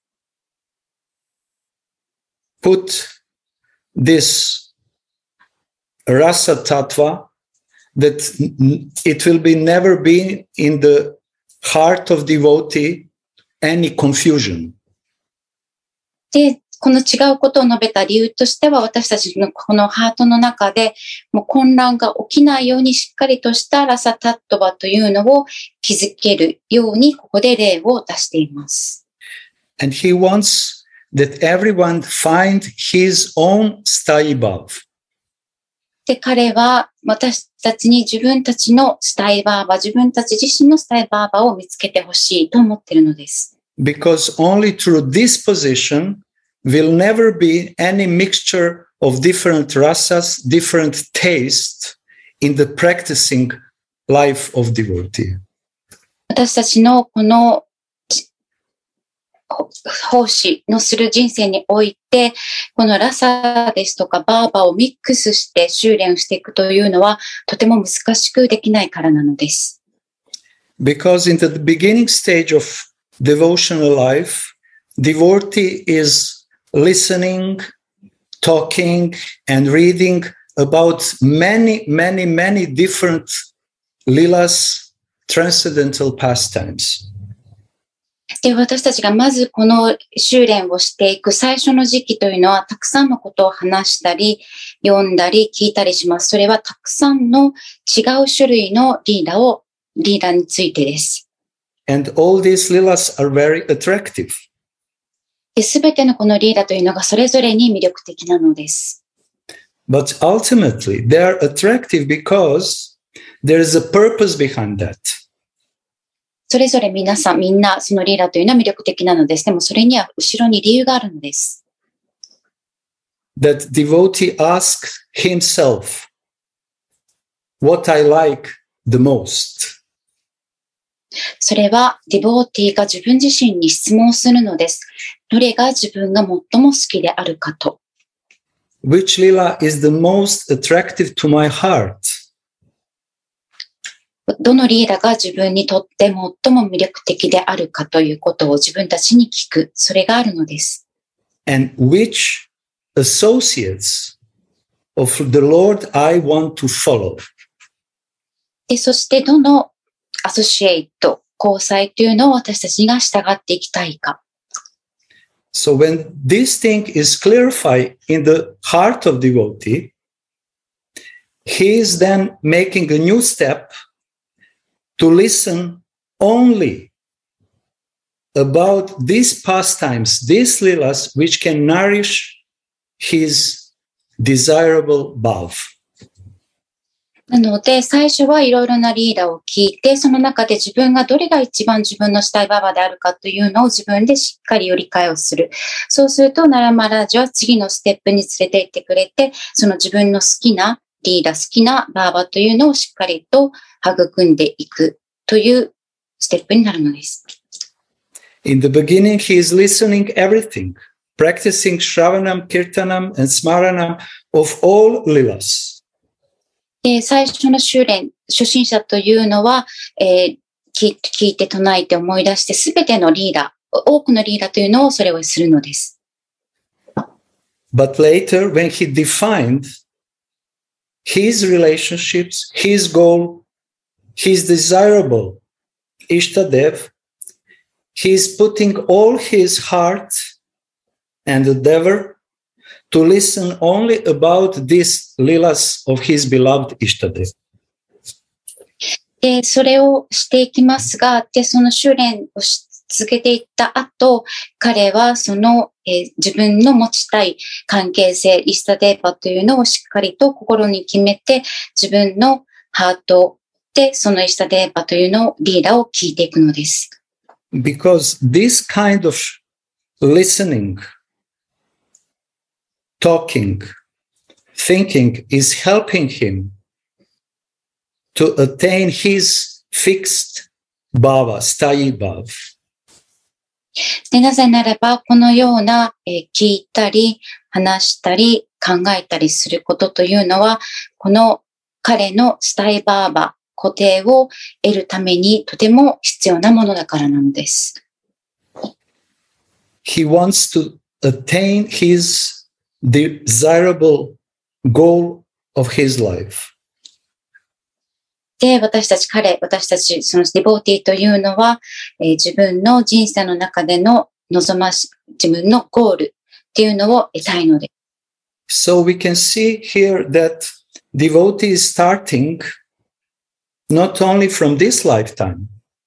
S4: put this rasa tattva that it will be never be in the heart of devotee any confusion.
S5: で、この違うことを述べた理由としては、私たちのこのハートの中でもう混乱が起きないようにしっかりとしたラサタットバというのを築けるように、ここで例を出しています。
S4: And he wants that everyone find his own sthai bhav.
S5: で、彼は私たちに自分たちのスタイバーバ、自分たち自身のスタイバーバを見つけてほしいと思っているのです。
S4: Because only through this position will never be any mixture of different rasas, different taste in the practicing life of devotee.
S5: 私たちのこの奉仕のする人生において、このラサですとかバーバをミックスして修練していくというのはとても難しくできないからなのです。
S4: Because in the beginning stage of devotional life, devotee is listening, talking, and reading about many, many, many different lilas, transcendental pastimes.
S5: で、私たちがまずこの修練をしていく最初の時期というのは、たくさんのことを話したり、読んだり、聞いたりします。それはたくさんの違う種類のリーダを、リーダについてです。
S4: And all these lilas are very attractive.
S5: すべてのこのリーダというのがそれぞれに魅力的なのです。
S4: But ultimately, they are attractive because there is a purpose behind that.
S5: それぞれ皆さん、みんなそのリーダというのは魅力的なのです。でもそれには後ろに理由があるのです。
S4: That devotee asks himself, what I like the most.
S5: それはディボーティーが自分自身に質問するのです。どれが自分が最も好きであるかと。
S4: Which lila is the most attractive to my heart?
S5: どのリーダが自分にとって最も魅力的であるかということを自分たちに聞く。それがあるのです。
S4: And which associates of the Lord I want to follow?
S5: で、そしてどのアソシエイト、交際というのを私たちが従っていきたいか。
S4: So when this thing is clarified in the heart of devotee, he is then making a new step to listen only about these pastimes, these lilas, which can nourish his desirable bhav.
S5: なので、最初はいろいろなリーダーを聞いて、その中で自分がどれが一番自分のしたいババであるかというのを自分でしっかりより理解をする。そうすると、ナラマラージは次のステップに連れて行ってくれて、その自分の好きなリーダー、好きなバーバというのをしっかりと育んでいくというステップになるのです。
S4: In the beginning, he is listening everything, practicing Shravanam, Kirtanam, and Smaranam of all lilas.
S5: で、最初の修練、初心者というのは、えー、聞, 聞いて唱えて思い出して、すべてのリーダー、多くのリーダーというのをそれをするのです。
S4: But later, when he defined his relationships, his goal, his desirable Ishtadev, he is putting all his heart and endeavor to listen only about these lilas of his beloved Ishtadev.
S5: で、それをしていきますが、で、その修練をし続けていった後、彼はその、えー、自分の持ちたい関係性、イシタデーパというのをしっかりと心に決めて、自分のハートて、そのイシタデーパというのを、リーラを聞いていくのです。
S4: Because this kind of listening, talking, thinking is helping him to attain his fixed bhava, sthayi bhav.
S5: で、なぜならば、このような、えー、聞いたり、話したり、考えたりすることというのは、この彼のスタイバーバ、固定を得るためにとても必要なものだからなのです。
S4: He wants to attain his desirable goal of his life.
S5: で、私たち、彼、私たち、そのディボーティーというのは、えー、自分の人生の中での望まし、自分のゴールっていうのを得たいのです。
S4: So we can see here that devotee is starting not only from this lifetime,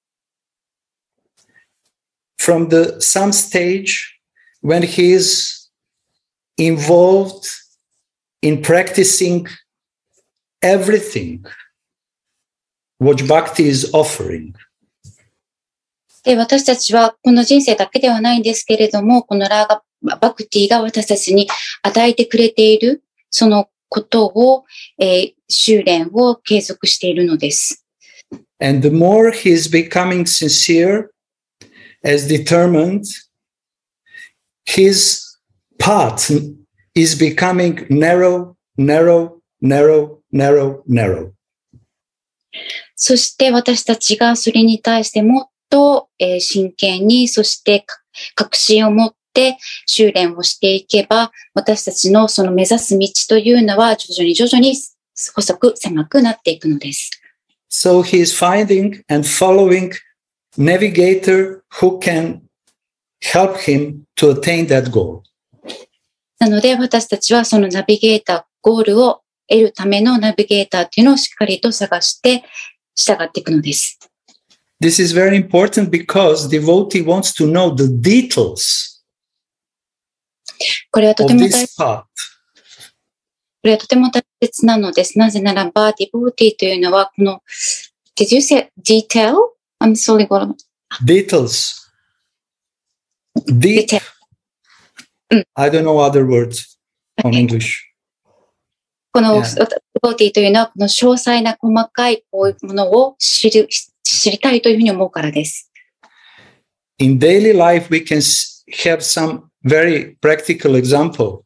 S4: from the some stage when he is involved in practicing everything which Bhakti is offering.
S5: で、私たちはこの人生だけではないんですけれども、このラーガ、バクティが私たちに与えてくれている、そのことを、えー、修練を継続しているのです。
S4: And the more he is becoming sincere, as determined, his path is becoming narrow, narrow, narrow, narrow, narrow.
S5: そして私たちがそれに対してもっと、えー、真剣に、そして確信を持って修練をしていけば、私たちのその目指す道というのは徐々に徐々に細く狭くなっていくのです。
S4: So he is finding and following navigator who can help him to attain that goal.
S5: なので私たちはそのナビゲーター、ゴールを得るためのナビゲーターというのをしっかりと探して従っていくのです。
S4: This is very important because devotee wants to know the details
S5: これはとて
S4: of
S5: も大
S4: this path.
S5: これはとても大切なのです。なぜならば、ディボーティーというのは、この、Did you say detail? I'm sorry, what?
S4: Details. Deep.
S5: Detail.
S4: I don't know other words on English.
S5: この
S4: Yeah.
S5: ディボーティーというのは、この詳細な細かいこういうものを知る、知りたいというふうに思うからです。
S4: In daily life, we can have some very practical example.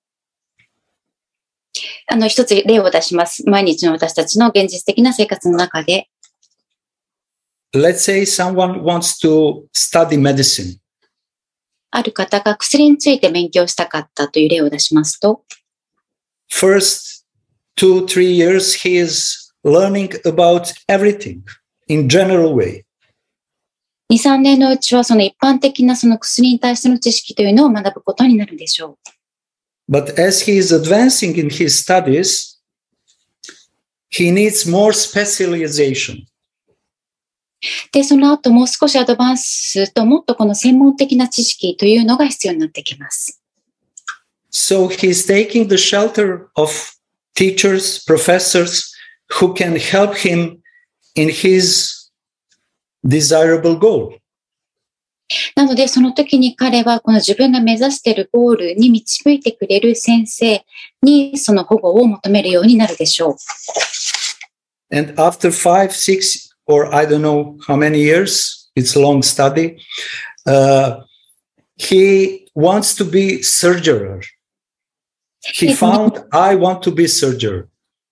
S5: あの、一つ例を出します。毎日の私たちの現実的な生活の中で。
S4: Let's say someone wants to study medicine.
S5: ある方が薬について勉強したかったという例を出しますと、
S4: First two, three years, he is learning about everything in general way.
S5: に、さんねんのうちはその一般的なその薬に対しての知識というのを学ぶことになるでしょう。
S4: But as he is advancing in his studies, he needs more specialization.
S5: で、その後もう少しアドバンスすると、もっとこの専門的な知識というのが必要になってきます。
S4: So he's taking the shelter of teachers, professors who can help him in his desirable goal.
S5: なので、その時に彼はこの自分が目指しているゴールに導いてくれる先生にその保護を求めるようになるでしょう。
S4: And after five, six, or I don't know how many years, it's a long study, uh, he wants to be surgeon. He found, I want to be surgeon.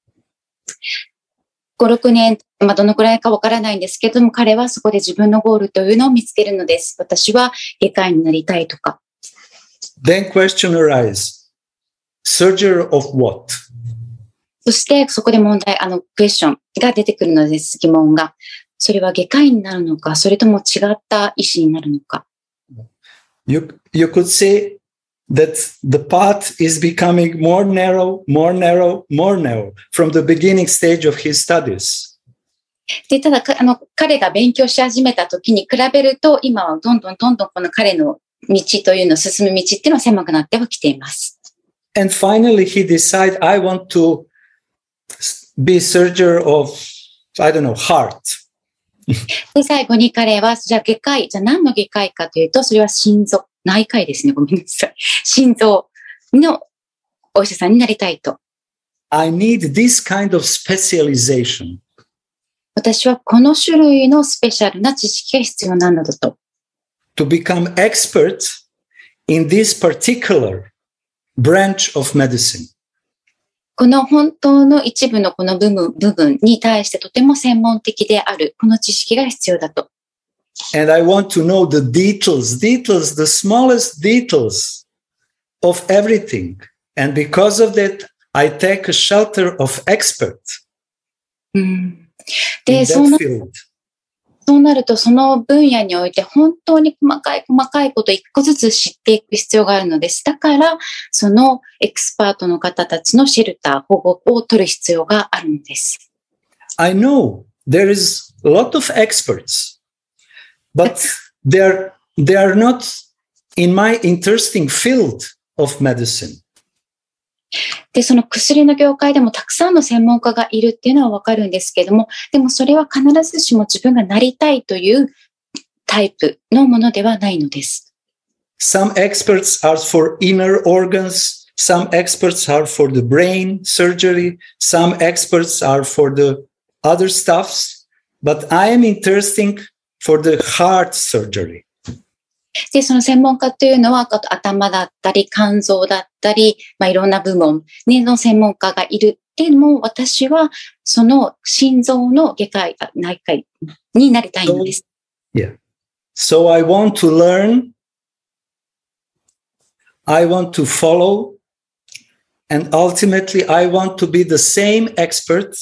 S5: ご、ろくねん、まあ、どのくらいかわからないんですけども、彼はそこで自分のゴールというのを見つけるのです。私は外科医になりたいとか。
S4: Then question arises, surgeon of what?
S5: そしてそこで問題、あの、クエスチョンが出てくるのです、疑問が。それは外科医になるのか、それとも違った医師になるのか。
S4: You, you could say that the path is becoming more narrow, more narrow, more narrow from the beginning stage of his studies.
S5: で、ただ、あの、彼が勉強し始めた時に比べると、今はどんどんどんどんこの彼の道というの、進む道っていうのは狭くなってはきています。
S4: And finally, he decided, I want to be surgeon of I don't know, heart.
S5: で、最後に彼は、じゃあ外科医、じゃあ何の外科医かというと、それは心臓、内科医ですね。ごめんなさい。心臓のお医者さんになりたいと。
S4: I need this kind of specialization.
S5: 私はこの種類のスペシャルな知識が必要なのだと。
S4: To become expert in this particular branch of medicine.
S5: この本当の一部のこの部分、部分に対してとても専門的である、この知識が必要だと。
S4: And I want to know the details, details, the smallest details of everything. And because of that, I take a shelter of expert
S5: うん、
S4: in
S5: で、そう
S4: that
S5: な、
S4: field.
S5: そうなると、その分野において本当に細かい細かいことを一個ずつ知っていく必要があるのです。だから、そのエキスパートの方たちのシェルター、保護を取る必要があるのです。
S4: I know there is a lot of experts, but they are, they are not in my interesting field of medicine.
S5: で、その薬の業界でもたくさんの専門家がいるっていうのはわかるんですけれども、でもそれは必ずしも自分がなりたいというタイプのものではないのです。
S4: Some experts are for inner organs. Some experts are for the brain surgery. Some experts are for the other stuffs. But I am interesting for the heart surgery.
S5: で、その専門家というのは、あと頭だったり、肝臓だったり、まあ、いろんな部門の専門家がいる。でも、私は、その心臓の外科医、内科医になりたいのです。
S4: Yeah. So I want to learn. I want to follow. And ultimately, I want to be the same expert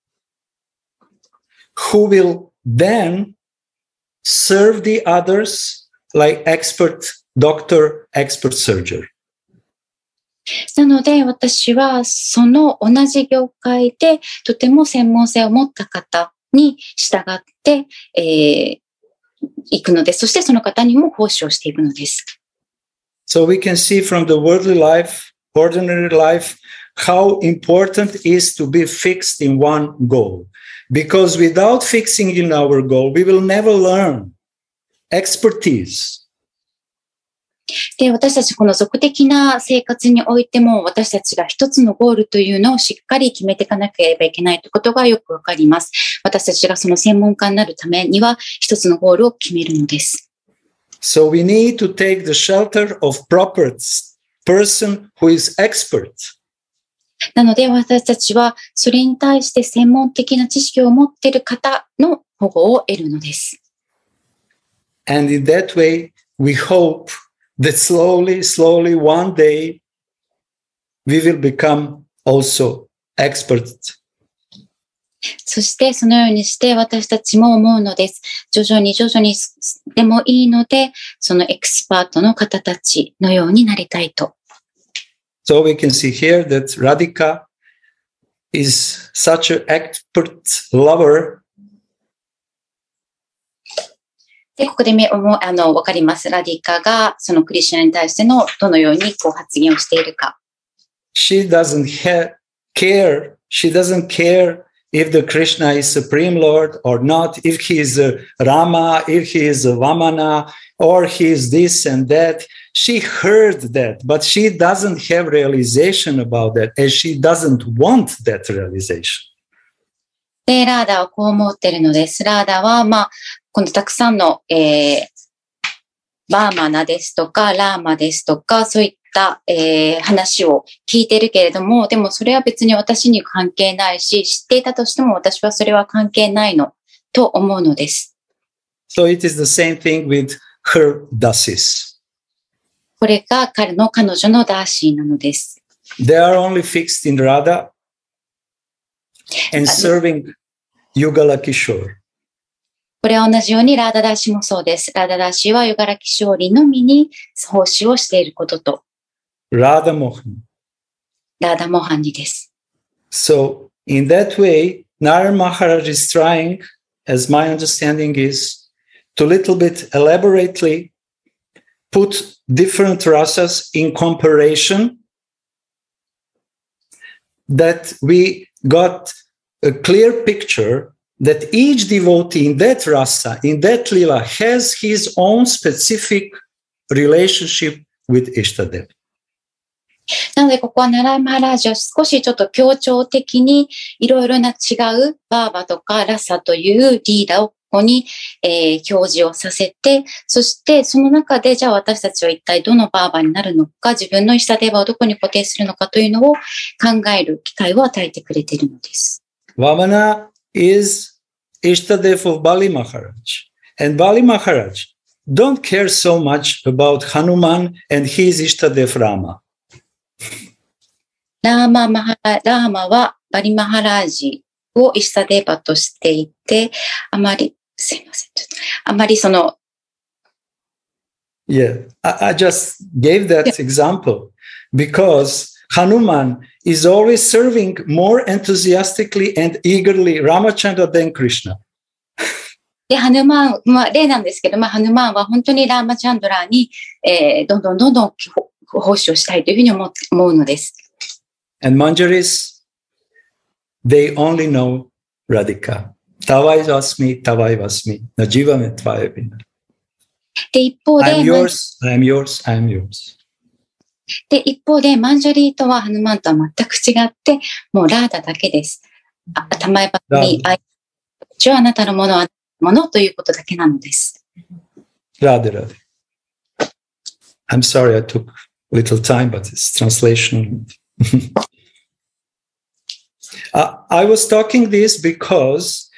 S4: who will then serve the others like expert doctor, expert surgeon.
S5: なので、私はその同じ業界でとても専門性を持った方に従って、えー、いくのです。そしてその方にも奉仕をしていくのです。
S4: So we can see from the worldly life, ordinary life, how important it is to be fixed in one goal. Because without fixing in our goal, we will never learn expertise.
S5: で、私たちこの俗的な生活においても、私たちが一つのゴールというのをしっかり決めていかなければいけないということがよくわかります。私たちがその専門家になるためには、一つのゴールを決めるのです。
S4: So we need to take the shelter of proper person who is expert.
S5: なので、私たちはそれに対して専門的な知識を持っている方の保護を得るのです。
S4: And in that way, we hope that slowly, slowly, one day, we will become also experts.
S5: そしてそのようにして私たちも思うのです。徐々に徐々にでもいいので、そのエキスパートの方たちのようになりたいと。
S4: So we can see here that Radhika is such an expert lover.
S5: で、ここでめもあのわかります。ラディカがそのクリシュナに対してのどのようにこう発言をしているか。
S4: She doesn't ha- care. She doesn't care if the Krishna is Supreme Lord or not, if he is a Rama, if he is a Vamana, or he is this and that. She heard that, but she doesn't have realization about that, and she doesn't want that realization.
S5: で、ラーダはこう思っているのです。ラーダは、まあ、このたくさんの、えー、バーマナですとか、ラーマですとか、そういった、えー、話を聞いているけれども、でもそれは別に私に関係ないし、知っていたとしても私はそれは関係ないのと思うのです。
S4: So it is the same thing with her dasis.
S5: これが彼の彼女のダーシーなのです。
S4: They are only fixed in Radha and serving Yugala Kishore.
S5: これは同じようにラーダダーシもそうです。ラーダダーシはユガラキショーリのみに奉仕をしていることと。
S4: Radha Mohan.
S5: ラーダモハンにです。
S4: So in that way, Narayana Maharaj is trying, as my understanding is, to little bit elaborately put different rasas in comparison, that we got a clear picture that each devotee in that rasa, in that lila, has his own specific relationship with Ishtadev.
S5: なので、ここはナライマハラージは少しちょっと強調的にいろいろな違うバーバとかラサというリーダーをここに、えー、表示をさせて、そしてその中でじゃあ私たちは一体どのバーバになるのか、自分のイシタデーバをどこに固定するのかというのを考える機会を与えてくれているのです。
S4: Vamana is Ishtadev of Bali Maharaj. And Bali Maharaj don't care so much about Hanuman and his Ishtadev Rama.
S5: ラーママハラ、ラーマはバリマハラージをイシタデーバとしていて、あまり、すいません、ちょっと、あまりその、
S4: Yeah, I, I just gave that example because Hanuman is always serving more enthusiastically and eagerly Ramachandra than Krishna.
S5: で、ハヌマン、まあ、例なんですけど、まあ、ハヌマンは本当にラーマチャンドラーに、えー、どんどんどんどん奉仕をしたいというふうに思思うのです。
S4: And Manjaris, they only know Radhika. Tavai vasmi, tavai vasmi, najiva me tvaya vina.
S5: で、一方で、
S4: I'm yours, I'm yours, I'm yours.
S5: で、一方で、マンジャリーとはハヌマンとは全く違って、もうラーダだけです。あ、たまえばに、愛、ちはあなたのものは、ものということだけなのです。
S4: Radhe, Radhe. I'm sorry I took little time, but it's translation. uh, I was talking this because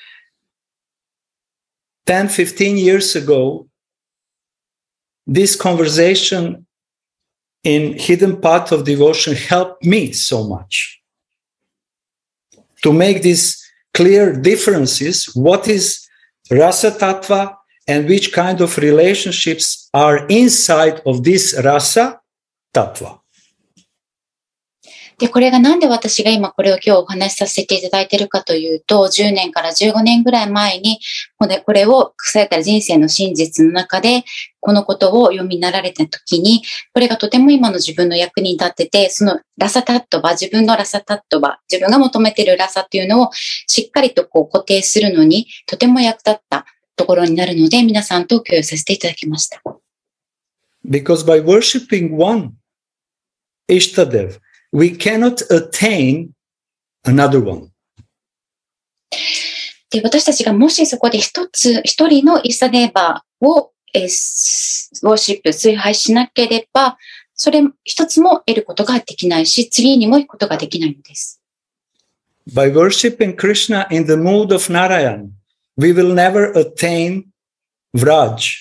S4: ten, fifteen years ago, this conversation in Hidden Path of Devotion helped me so much to make these clear differences. What is Rasa Tattva and which kind of relationships are inside of this Rasa Tattva.
S5: で、これがなんで私が今これを今日お話しさせていただいているかというと、じゅうねんからじゅうごねんぐらい前に、これ、これを腐れた人生の真実の中で、このことを読みになられたときに、これがとても今の自分の役に立ってて、そのラサタットバ、自分のラサタットバ、自分が求めているラサっていうのをしっかりとこう固定するのに、とても役立ったところになるので、皆さんと共有させていただきました。
S4: Because by worshipping one Ishtadev, we cannot attain another one.
S5: で、私たちがもしそこで一つ、一人のイサデーバーを、えー、ウォーシップ、崇拝しなければ、それ一つも得ることができないし、次にも行くことができないのです。
S4: By worshipping Krishna in the mood of Narayan, we will never attain Vraj,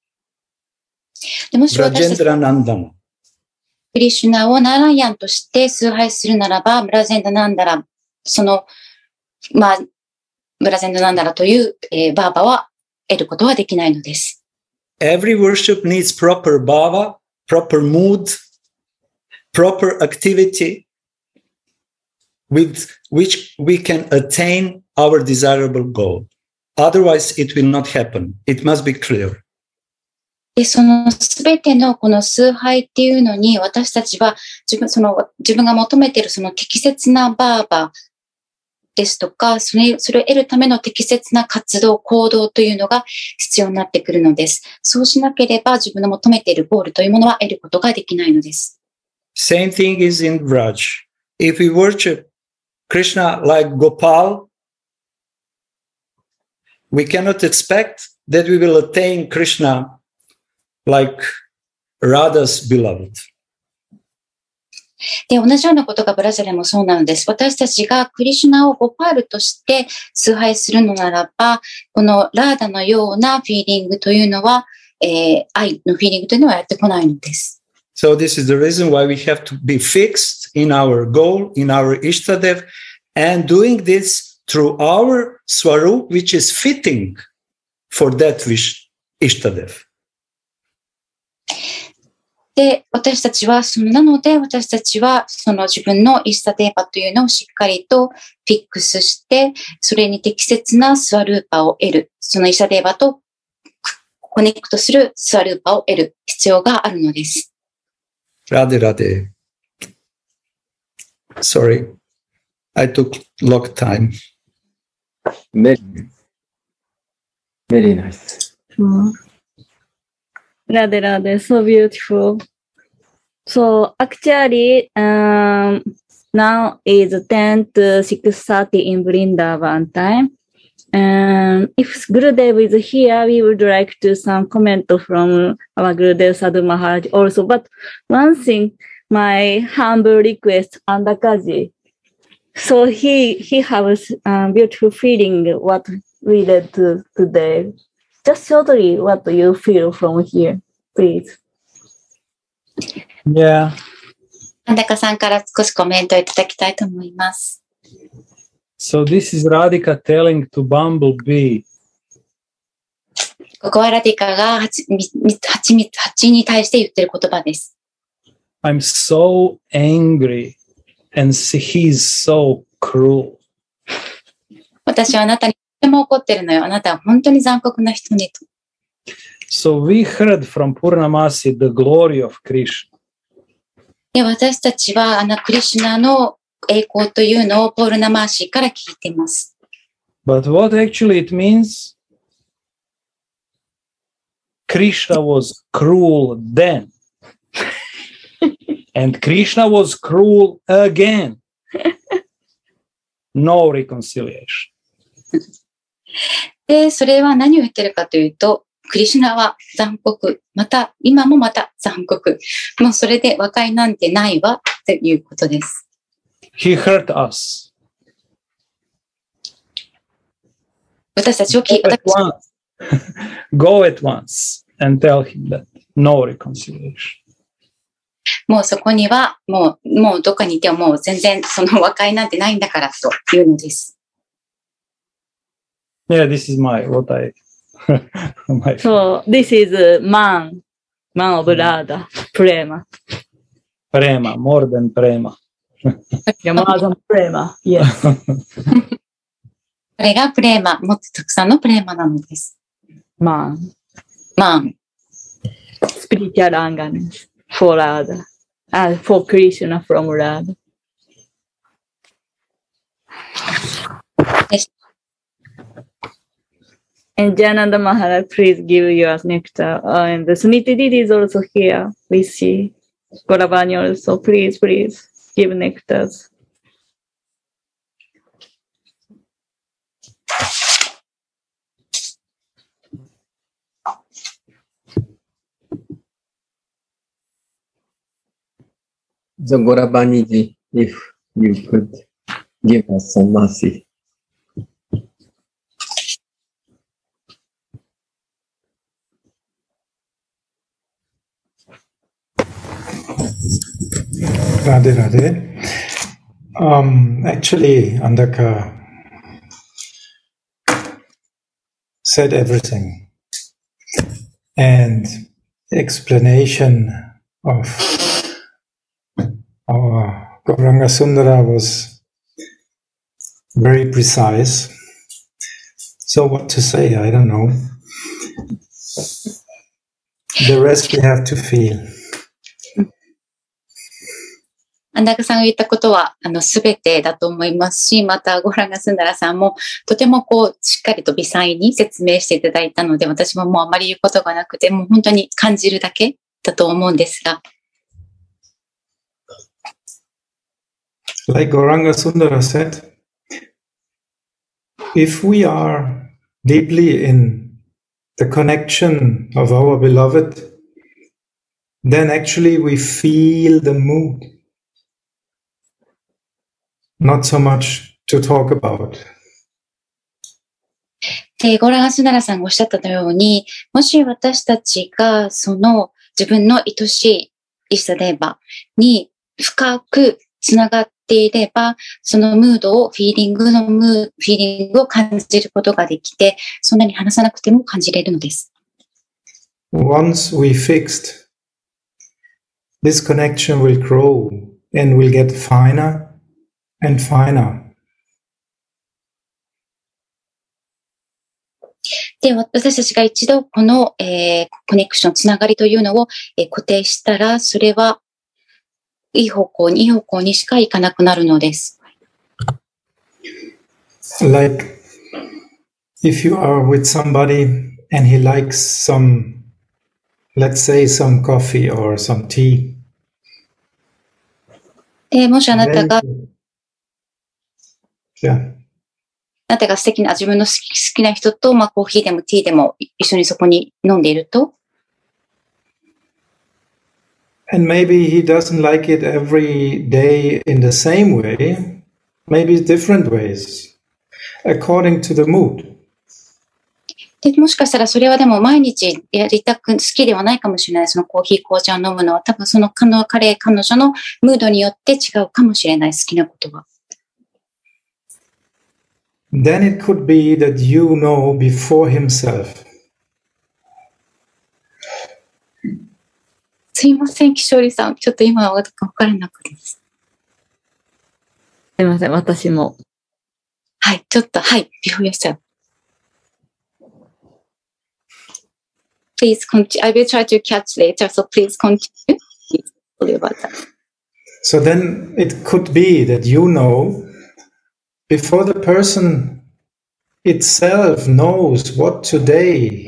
S5: でもし私たち
S4: Vrajendranandana.
S5: クリシュナをナラヤンとして崇拝するならば、ブラゼンダナンダラ、その、まあ、ブラゼンダナンダラという、えー、バーバは得ることはできないのです。
S4: Every worship needs proper bhava, proper mood, proper activity with which we can attain our desirable goal. Otherwise, it will not happen. It must be clear.
S5: で、そのすべてのこの崇拝っていうのに、私たちは自分、その自分が求めているその適切なバーバですとか、それ、それを得るための適切な活動、行動というのが必要になってくるのです。そうしなければ自分の求めているゴールというものは得ることができないのです。
S4: Same thing is in Vraj. If we worship Krishna like Gopal, we cannot expect that we will attain Krishna like Radha's beloved.
S5: で、同じようなことがブラジルでもそうなのです。私たちがクリシュナをゴパールとして崇拝するのならば、このラーダのようなフィーリングというのは、えー、愛のフィーリングというのはやってこないのです。
S4: So this is the reason why we have to be fixed in our goal, in our Ishtadev, and doing this through our Swarup, which is fitting for that wish, Ishtadev.
S5: で、私たちは、その、なので、私たちは、その自分のイシタデーパというのをしっかりとフィックスして、それに適切なスワルーパを得る。そのイシタデーパとコネクトするスワルーパを得る必要があるのです。
S4: Radhe Radhe. Sorry, I took long time.
S3: very, very nice.
S2: Mm. Radhe Radhe, so beautiful. So actually, um, now is ten to six thirty in Vrindavan time. Um, if Gurudev is here, we would like to some comment from our Gurudev Sadhu Maharaj also. But one thing, my humble request, Andakaji. So he he has a beautiful feeling what we read to, today. Just shortly, what do you feel from here, please?
S1: Yeah.
S5: 安高さんから少しコメントいただきたいと思います。
S1: So this is Radhika telling to Bumblebee.
S5: ここはラディカが蜂に対して言っている言葉です。
S1: I'm so angry and he's so cruel.
S5: 私はあなたにとても怒ってるのよ。あなたは本当に残酷な人ねと。
S1: So we heard from Purnamasi the glory of Krishna.
S5: で、私たちはあのクリシュナの栄光というのをポールナマーシーから聞いています。
S1: But what actually it means? Krishna was cruel then. And Krishna was cruel again. No reconciliation.
S5: で、それは何を言ってるかというと、クリシュナは残酷、また、今もまた残酷。もうそれで和解なんてないわ、ということです。
S1: He hurt us.
S5: 私たちを聞い
S1: Go at once. Go at once and tell him that no reconciliation.
S5: もうそこには、もう、もうどっかにいてももう全然その和解なんてないんだからというのです。
S1: Yeah, this is my, what I, my
S2: So this is a man, man of Radha, Prema.
S1: Prema, more than Prema.
S2: Yeah, more than Prema, yes.
S5: これがプレーマ、もっとたくさんのプレーマなのです。
S2: Man.
S5: マン。
S2: Spiritual anganess for Radha. Uh, for Krishna from Radha.
S5: Yes.
S2: And Jananda Maharaj, please give your nectar. Uh, and the Smriti Didi is also here. We see Goravani also. Please, please give nectars.
S3: So Gorabaniji, if you could give us some mercy.
S4: Radhe Radhe. Um, actually, Andaka said everything. And the explanation of our Gauranga Sundara was very precise. So what to say, I don't know. The rest we have to feel.
S5: 安高さんが言ったことは、あの、すべてだと思いますし、また、ゴーランガスンダラさんも、とてもこう、しっかりと微細に説明していただいたので、私ももうあまり言うことがなくて、もう本当に感じるだけだと思うんですが。
S4: Like Gauranga Sundara said, if we are deeply in the connection of our beloved, then actually we feel the mood. Not so much to talk about.
S5: で、ゴーランガスンダラさんがおっしゃったように、もし私たちがその自分の愛しいイサデーバに深くつながっていれば、そのムードを、フィーリングのムー、フィーリングを感じることができて、そんなに話さなくても感じれるのです。
S4: Once we fixed, this connection will grow and will get finer and finer.
S5: で、私たちが一度この、えー、コネクション、つながりというのを、えー、固定したら、それはいい方向に、いい方向にしか行かなくなるのです。
S4: Like If you are with somebody and he likes some, let's say some coffee or some tea,
S5: で、もしあなた
S4: then,
S5: が、
S4: yeah,
S5: あなたが素敵な、自分の好き、好きな人と、まあ、コーヒーでもティーでも一緒にそこに飲んでいると、
S4: and maybe he doesn't like it every day in the same way, maybe different ways, according to the mood.
S5: で、もしかしたらそれはでも毎日やりたく、好きではないかもしれない。そのコーヒー、紅茶を飲むのは多分その彼、彼、彼女のムードによって違うかもしれない。好きなことは。
S4: Then it could be that you know before himself.
S5: すいません、岸織さん。ちょっと今はわからなくてです。
S2: すいません、私も。
S5: はい、ちょっと、はい、before yourself. Please continue. I will try to catch later, so please continue. Sorry about that.
S4: So then it could be that you know before the person itself knows what today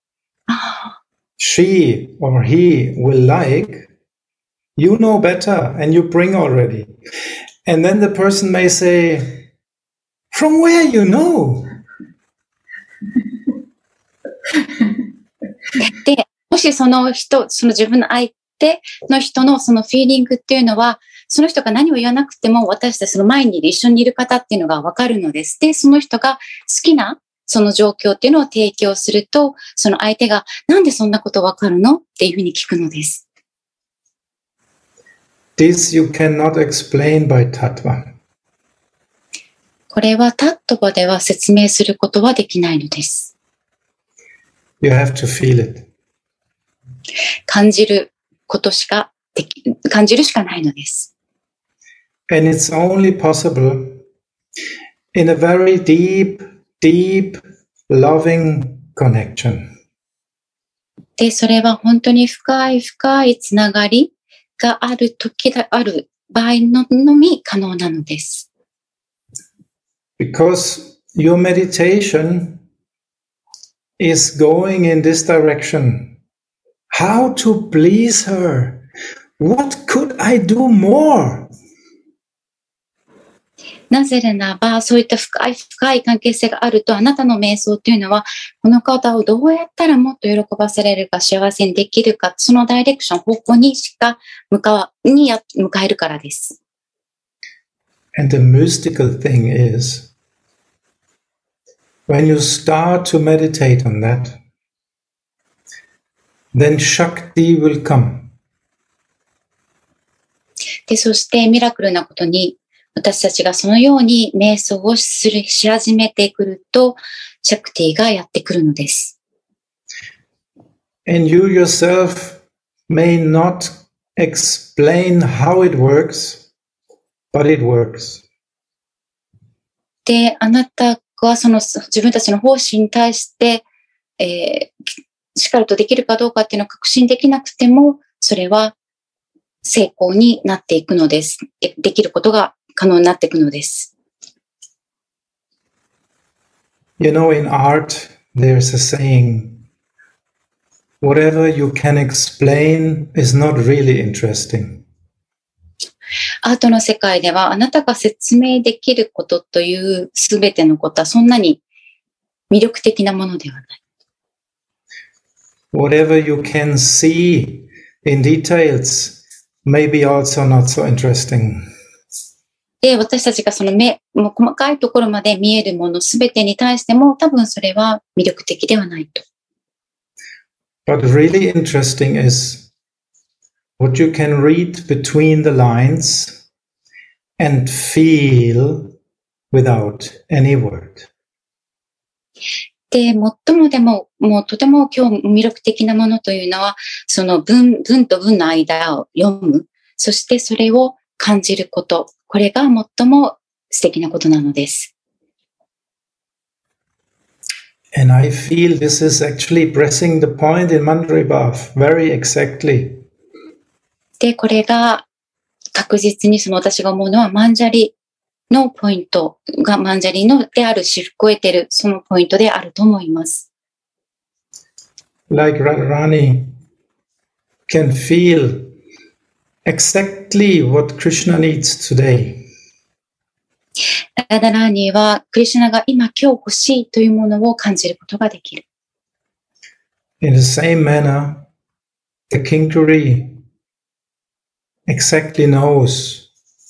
S4: she or he will like, you know better and you bring already. And then the person may say, from where you know?
S5: で、もしその人、その自分の相手の人のそのフィーリングっていうのは、その人が何を言わなくても私たちその前にいる一緒にいる方っていうのがわかるのです。で、その人が好きなその状況っていうのを提供すると、その相手がなんでそんなことわかるのっていうふうに聞くのです。
S4: This you cannot explain by tattva.
S5: これはタットバでは説明することはできないのです。
S4: You have to feel it.
S5: 感じることしかでき、感じるしかないのです。
S4: And it's only possible in a very deep, deep, loving connection.
S5: で、それは本当に深い深いつながりがある時だ、ある場合ののみ可能なのです。
S4: Because your meditation is going in this direction. How to please her? What could I do more?
S5: なぜならば、そういった深い深い関係性があると、あなたの瞑想というのは、この方をどうやったらもっと喜ばせられるか、幸せにできるか、そのダイレクション、方向にしか向かわ、にや、向かえるからです。
S4: And the mystical thing is, when you start to meditate on that, then Shakti will come.
S5: で、そしてミラクルなことに、私たちがそのように瞑想をする、し始めてくると、シャクティがやってくるのです。
S4: And you yourself may not explain how it works, but it works.
S5: で、あなたがその自分たちの方針に対して、えー、しっかりとできるかどうかっていうのを確信できなくても、それは成功になっていくのです。で、できることが可能になっていくのです。
S4: You know, in art, there's a saying, whatever you can explain is not really interesting.
S5: アートの世界では、あなたが説明できることというすべてのことはそんなに魅力的なものではない。
S4: Whatever you can see in details may be also not so interesting.
S5: で、私たちがその目、もう細かいところまで見えるものすべてに対しても多分それは魅力的ではないと。
S4: But really interesting is what you can read between the lines and feel without any word.
S5: で、最もでも、もうとても今日魅力的なものというのは、その文、文と文の間を読む。そしてそれを感じること。これが最も素敵なことなのです。
S4: And I feel this is actually pressing the point in Mandaribhav very exactly.
S5: で、これが確実にその私が思うのはマンジャリのポイントがマンジャリのである、至福を得ている、そのポイントであると思います。
S4: Like Radharani can feel exactly what Krishna needs today.
S5: ラダラーニーはクリシュナが今今日欲しいというものを感じることができる。
S4: In the same manner, the Kinkari exactly knows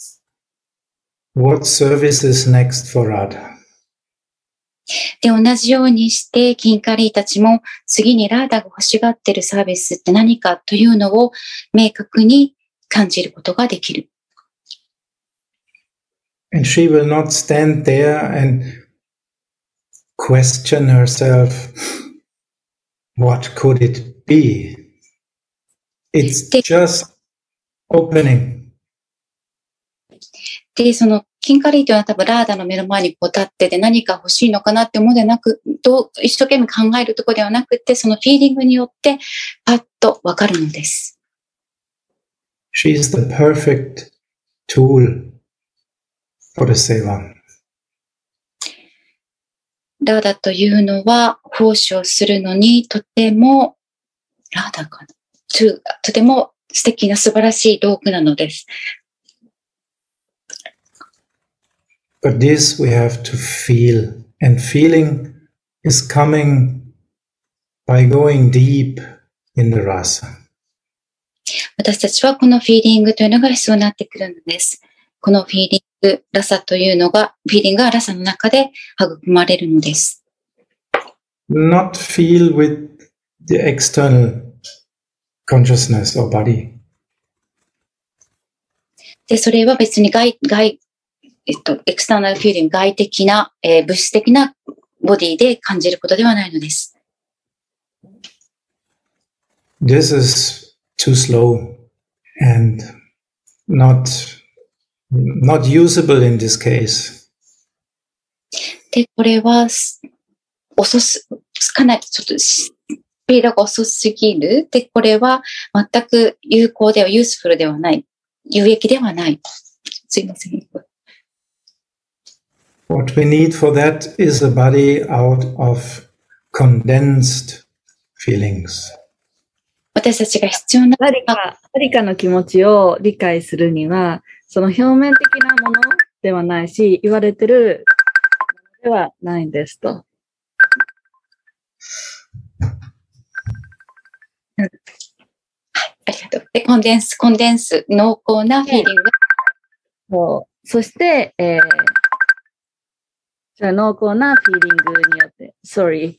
S4: what service is next for Radha.
S5: で、同じようにして、キンカリーたちも次にラーダが欲しがっているサービスって何かというのを明確に感じることができる。
S4: And she will not stand there and question herself, what could it be? It's just opening.
S5: で、そのキンカリーというのは多分ラーダの目の前にこう立ってて何か欲しいのかなって思うでなく、どう一生懸命考えるところではなくて、そのフィーリングによってパッとわかるのです。
S4: She is the perfect tool for the seva.
S5: ラーダというのは奉仕をするのにとても、ラーダかな、と、とても素敵な素晴らしい道具なのです。
S4: But this we have to feel, and feeling is coming by going deep in the rasa.
S5: 私たちはこのフィーリングというのが必要になってくるのです。このフィーリング、ラサというのが、フィーリングがラサの中で育まれるのです。
S4: Not feel with the external consciousness or body.
S5: で、それは別に外、外、えっと、エクスターナルフィーリング、外的な、えー、物質的なボディで感じることではないのです。
S4: This is too slow and not, not usable in this case.
S5: で、これは、遅す、かなりちょっとスピードが遅すぎる。で、これは全く有効では、ユースフルではない。有益ではない。すいません。
S4: What we need for that is a body out of condensed feelings.
S5: 私たちが必要な
S2: 誰か、誰かの気持ちを理解するには、その表面的なものではないし、言われてるものではないんですと。
S5: ありがとう。で、コンデンス、コンデンス、濃厚なフィーリング。
S2: そう。そして、えー、じゃあ濃厚なフィーリングによって、sorry。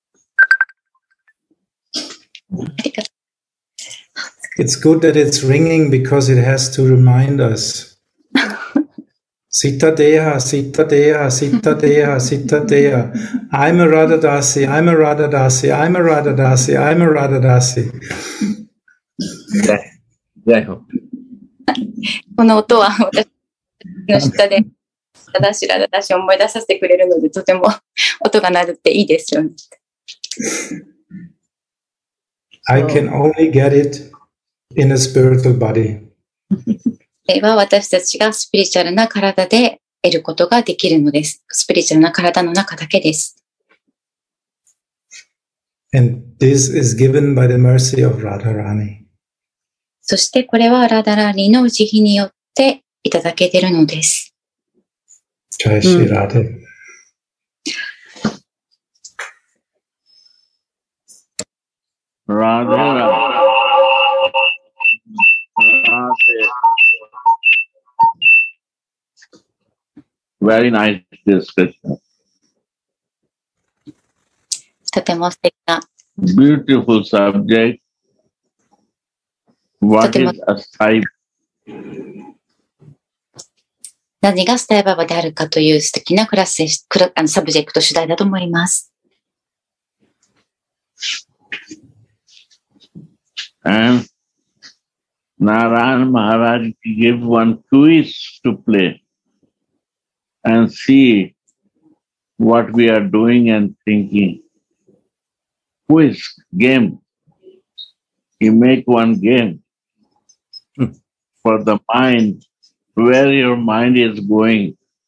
S5: ありがとう。
S4: It's good that it's ringing because it has to remind us. Sita Deha, Sita Deha, Sita Deha, Sita Deha. I'm a Radhadasi, I'm a Radhadasi, I'm a Radhadasi, I'm a Radhadasi.
S5: この音は私の下で、ラダシラダダシを思い出させてくれるので、とても音が鳴るっていいですよね。
S4: I can only get it in a spiritual body.
S5: は私たちがスピリチュアルな体で得ることができるのです。スピリチュアルな体の中だけです。
S4: And this is given by the mercy of Radharani.
S5: そしてこれはラダラーニの慈悲によっていただけているのです。
S4: Jai Shri Radhe.
S6: Radhe, Radhe. Very nice discussion.
S5: とても素敵な。
S6: Beautiful subject. What is a sai?
S5: 何がスタイババであるかという素敵なクラスでクラあのサブジェクト主題だと思います。
S6: And Narayan Maharaj gave one quiz to play and see what we are doing and thinking. Quiz, game. You make one game for the mind, where your mind is going,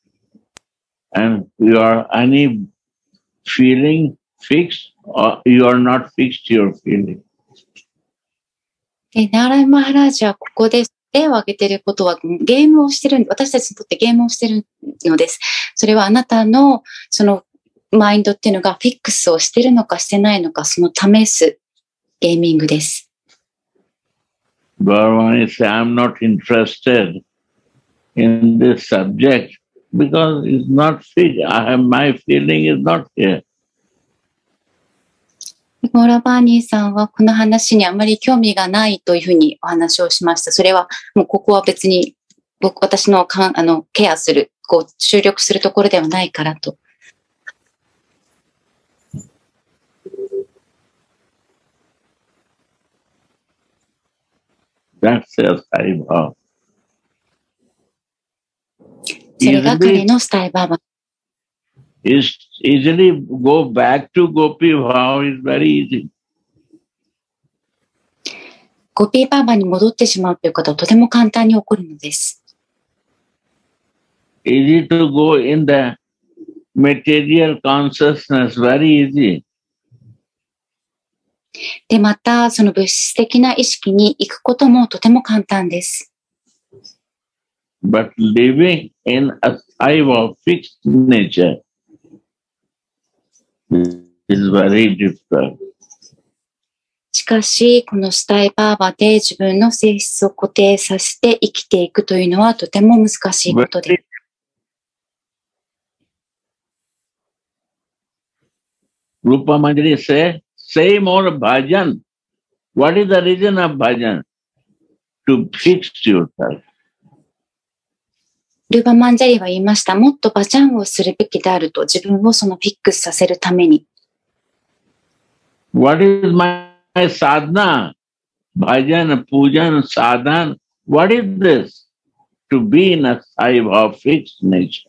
S6: and you are any feeling fixed or you are not fixed your feeling.
S5: で、ナーライ・マハラージはここで例を挙げていることはゲームをしてる、私たちにとってゲームをしてるのです。それはあなたのそのマインドっていうのがフィックスをしてるのかしてないのか、その試すゲーミングです。
S6: Bhagavan is saying, I'm not interested in this subject because it's not fit. I have, my feeling is not here.
S5: ゴーラバーニーさんはこの話にあまり興味がないというふうにお話をしました。それはもうここは別に僕、私のかあのケアする、こう注力するところではないからと。
S6: That's their style of.
S5: それが彼のスタイバーバー。
S6: Is easily go back to Gopi Bhav is very easy.
S5: ゴピーバーバーに戻ってしまうということはとても簡単に起こるのです。
S6: Easy to go in the material consciousness, very easy.
S5: で、またその物質的な意識に行くこともとても簡単です。
S6: But living in a type of fixed nature is very difficult.
S5: しかし、このスタイバーバーで自分の性質を固定させて生きていくというのはとても難しいことです。
S6: Rupa Manjari say, say more bhajan. What is the reason of bhajan? To fix yourself.
S5: ルーパマンジャリは言いました。もっとバジャンをするべきであると、自分をそのフィックスさせるために。
S6: What is my sadhana? Bhajan, pujan, sadhana. What is this? To be in a type of fixed nature.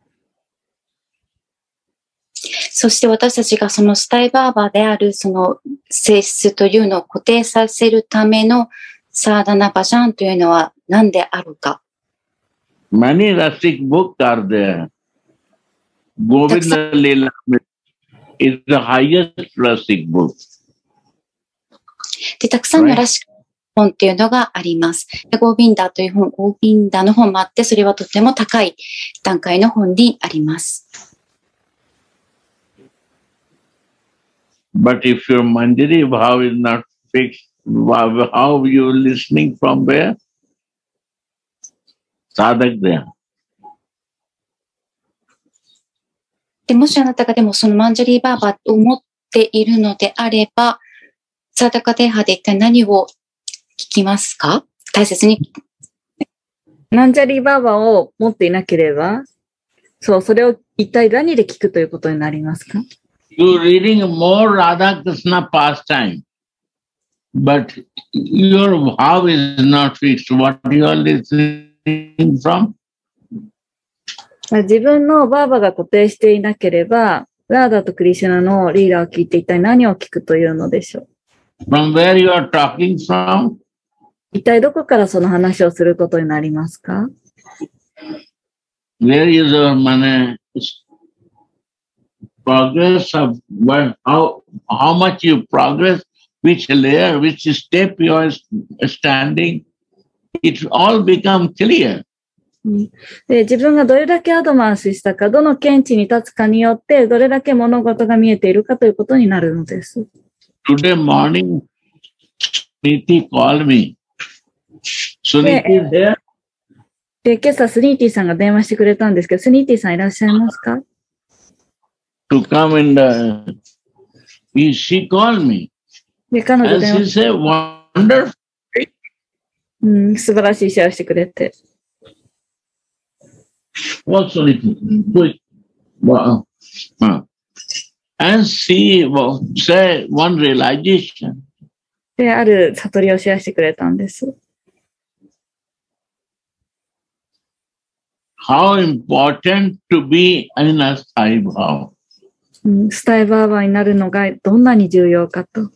S5: そして私たちがそのスタイバーバーであるその性質というのを固定させるためのサーダナバジャンというのは何であるか。
S6: Many rustic books are there. Govinda Leela is the highest rustic book.
S5: で、たくさんのラシック本っていうのがあります。でゴービンダという本、ゴービンダの本もあって、それはとても高い段階の本にあります。
S6: But if your Manjari Bhav is not fixed, how are you listening from where? Sadhak there.
S5: でもしあなたがでもそのマンジャリーバーバーを持っているのであれば、サーダカデーハで一体何を聞きますか？大切に。
S2: マンジャリーバーバーを持っていなければ、そう、それを一体何で聞くということになりますか？
S6: You're reading more Radha Krishna pastime, but your bhav is not fixed. What you are listening from?
S2: 自分のバーバが固定していなければ、ラーダとクリシュナのリーダーを聞いて一体何を聞くというのでしょう。
S6: From where you are talking from?
S2: 一体どこからその話をすることになりますか？
S6: Where is your money? Progress of what, how, how much you progress, which layer, which step you are standing, it all become clear.
S2: で自分がどれだけアドバンスしたか、どの見地に立つかによって、どれだけ物事が見えているかということになるのです。
S6: Today morning, Suniti called me. Suniti is there?
S2: で、今朝スニーティさんが電話してくれたんですけど、スニーティさんいらっしゃいますか？
S6: To come in the, she called me.
S2: で、彼女
S6: And
S2: 電
S6: she
S2: 話
S6: said, wonderful.
S2: うん、素晴らしいシェアしてくれて。
S6: What Suniti? Quick. Wow. Uh. And she well, say one realization.
S2: で、ある悟りをシェアしてくれたんです。
S6: How important to be in a Sai Bhava.
S2: うん、スタイバーバーになるのがどんなに重要かと。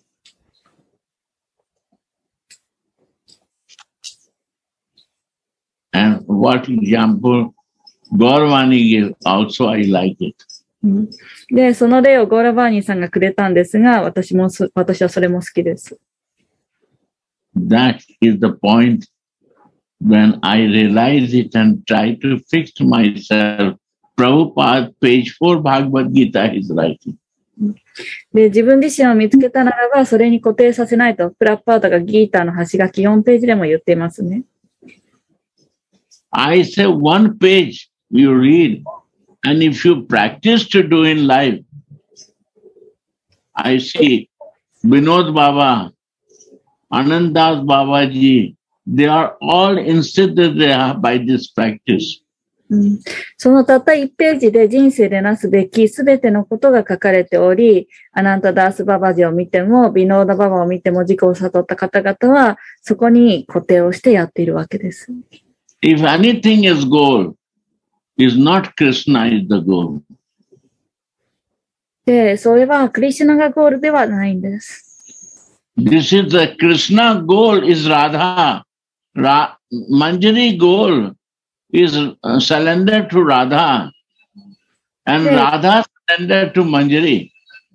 S6: And what example Gauravani gave also, I like it.
S2: で、その例をゴーラバーニーさんがくれたんですが、私もそ、私はそれも好きです。
S6: That is the point when I realize it and try to fix myself. Prabhupada, page four, Bhagavad Gita is writing.
S2: で、自分自身を見つけたならば、それに固定させないと、プラッパーダがギーターの端書きよんページでも言っていますね。
S6: I say one page you read, and if you practice to do in life, I see Vinod Baba, Anandas Babaji, they are all instead by this practice.
S2: うん、そのたったいちページで人生でなすべきすべてのことが書かれており、アナンタダースババジを見ても、ビノーダババを見ても自己を悟った方々は、そこに固定をしてやっているわけです。
S6: If anything is goal, is not Krishna is the goal.
S2: で、それはクリシュナがゴールではないんです。
S6: This is the Krishna goal is Radha. Ra- Manjari goal is surrender to Radha. And Radha surrender to Manjari.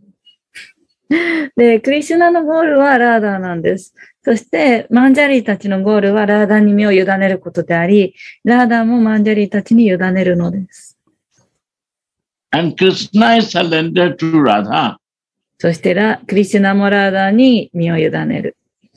S2: で、クリシュナのゴールはラーダーなんです。そして、マンジャリーたちのゴールはラーダーに身を委ねることであり、ラーダーもマンジャリーたちに委ねるのです。
S6: And Krishna is surrender to Radha.
S2: そしてラ、クリシュナもラーダーに身を委ねる。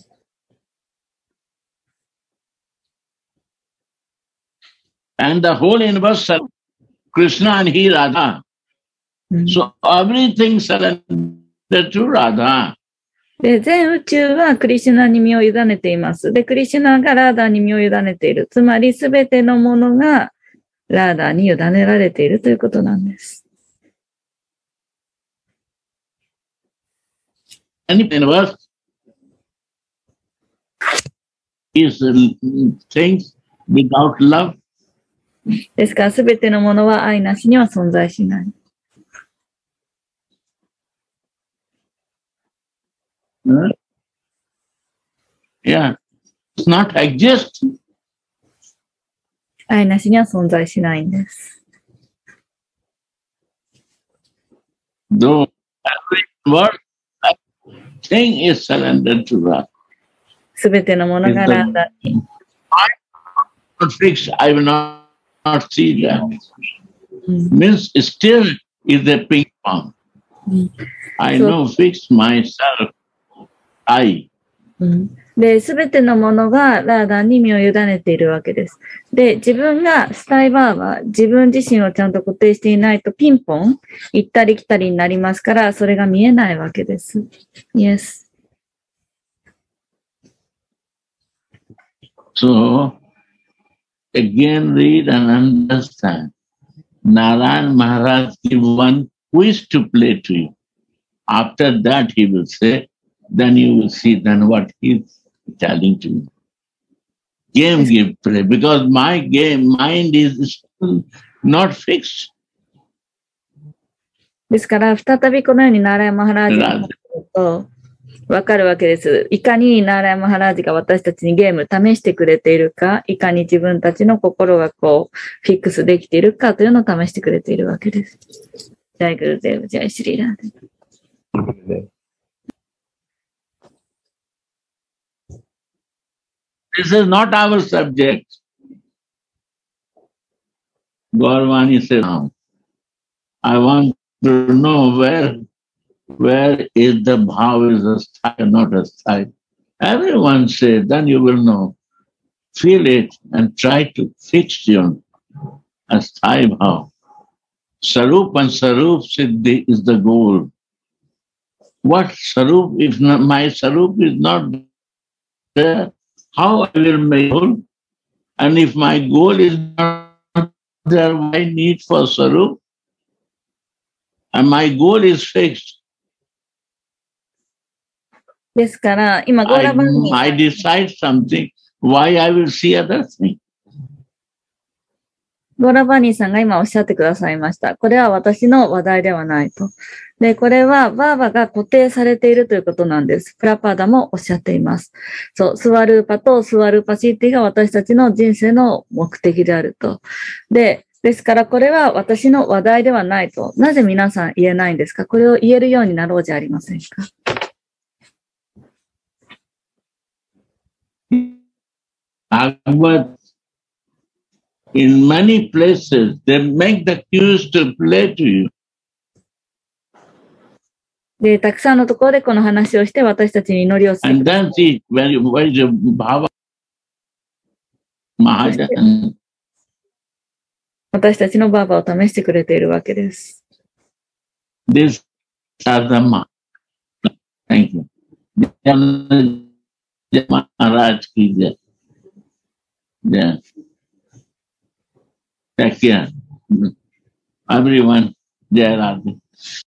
S6: And the whole universe, Krishna and he Radha.
S2: Mm.
S6: So everything surrender to Radha.
S2: で、全宇宙はクリシュナに身を委ねています。で、クリシュナがラーダーに身を委ねている。つまり、すべてのものがラーダーに委ねられているということなんです。
S6: Any universe is things without love.
S2: ですから、すべてのものは愛なしには存在しない。
S6: Huh? Yeah, it's not exist.
S2: 愛なしには存在しないんです。
S6: Though every word, thing is surrendered to God.
S2: すべてのものがラーダーに。
S6: Not fixed, I will not, not see that. Means still is a ping pong. I know fix myself. I.
S2: で、すべてのものがラーダーに身を委ねているわけです。で、自分がスタイバーは自分自身をちゃんと固定していないとピンポン行ったり来たりになりますから、それが見えないわけです。Yes.
S6: So, again read and understand. Narayan Maharaj give one quiz to play to you. After that he will say, then you will see then what he is telling to you. Game give play, because my game, mind is still not fixed.
S2: ですから、再びこのようにナーラヤマハラージがとわかるわけです。いかにナーラヤマハラージが私たちにゲーム試してくれているか、いかに自分たちの心がこう、フィックスできているかというのを試してくれているわけです。ジャイグルデーブ、ジャイシリラーデ。
S6: This is not our subject. Gauravani said, no. I want to know where, where is the bhav is a style, not a style. Everyone says, then you will know. Feel it and try to fix your style bhav. Sarup and Sarup Siddhi is the goal. What Sarup, if not, my Sarup is not there, how I will make goal? And if my goal is not there, why need for Sarup? And my goal is fixed.
S2: ですから、今、ゴーラバンに。
S6: I, I decide something, why I will see other thing.
S2: ゴーラバニーさんが今おっしゃってくださいました。これは私の話題ではないと。で、これはバーバが固定されているということなんです。プラパーダもおっしゃっています。そう、スワルーパとスワルーパシーティが私たちの人生の目的であると。で、 ですからこれは私の話題ではないと。なぜ皆さん言えないんですか？これを言えるようになろうじゃありませんか。
S6: Bhagavad, in many places, they make the cues to play to you.
S2: で、たくさんのところでこの話をして私たちに祈りをする。
S6: And then see, when you, when you Bhava Mahajan,
S2: 私たちのバーバを試してくれているわけです。
S6: this Sadhama. Thank you. Maharaj ki jai. Yeah. Take care. Everyone, Jai Radhe.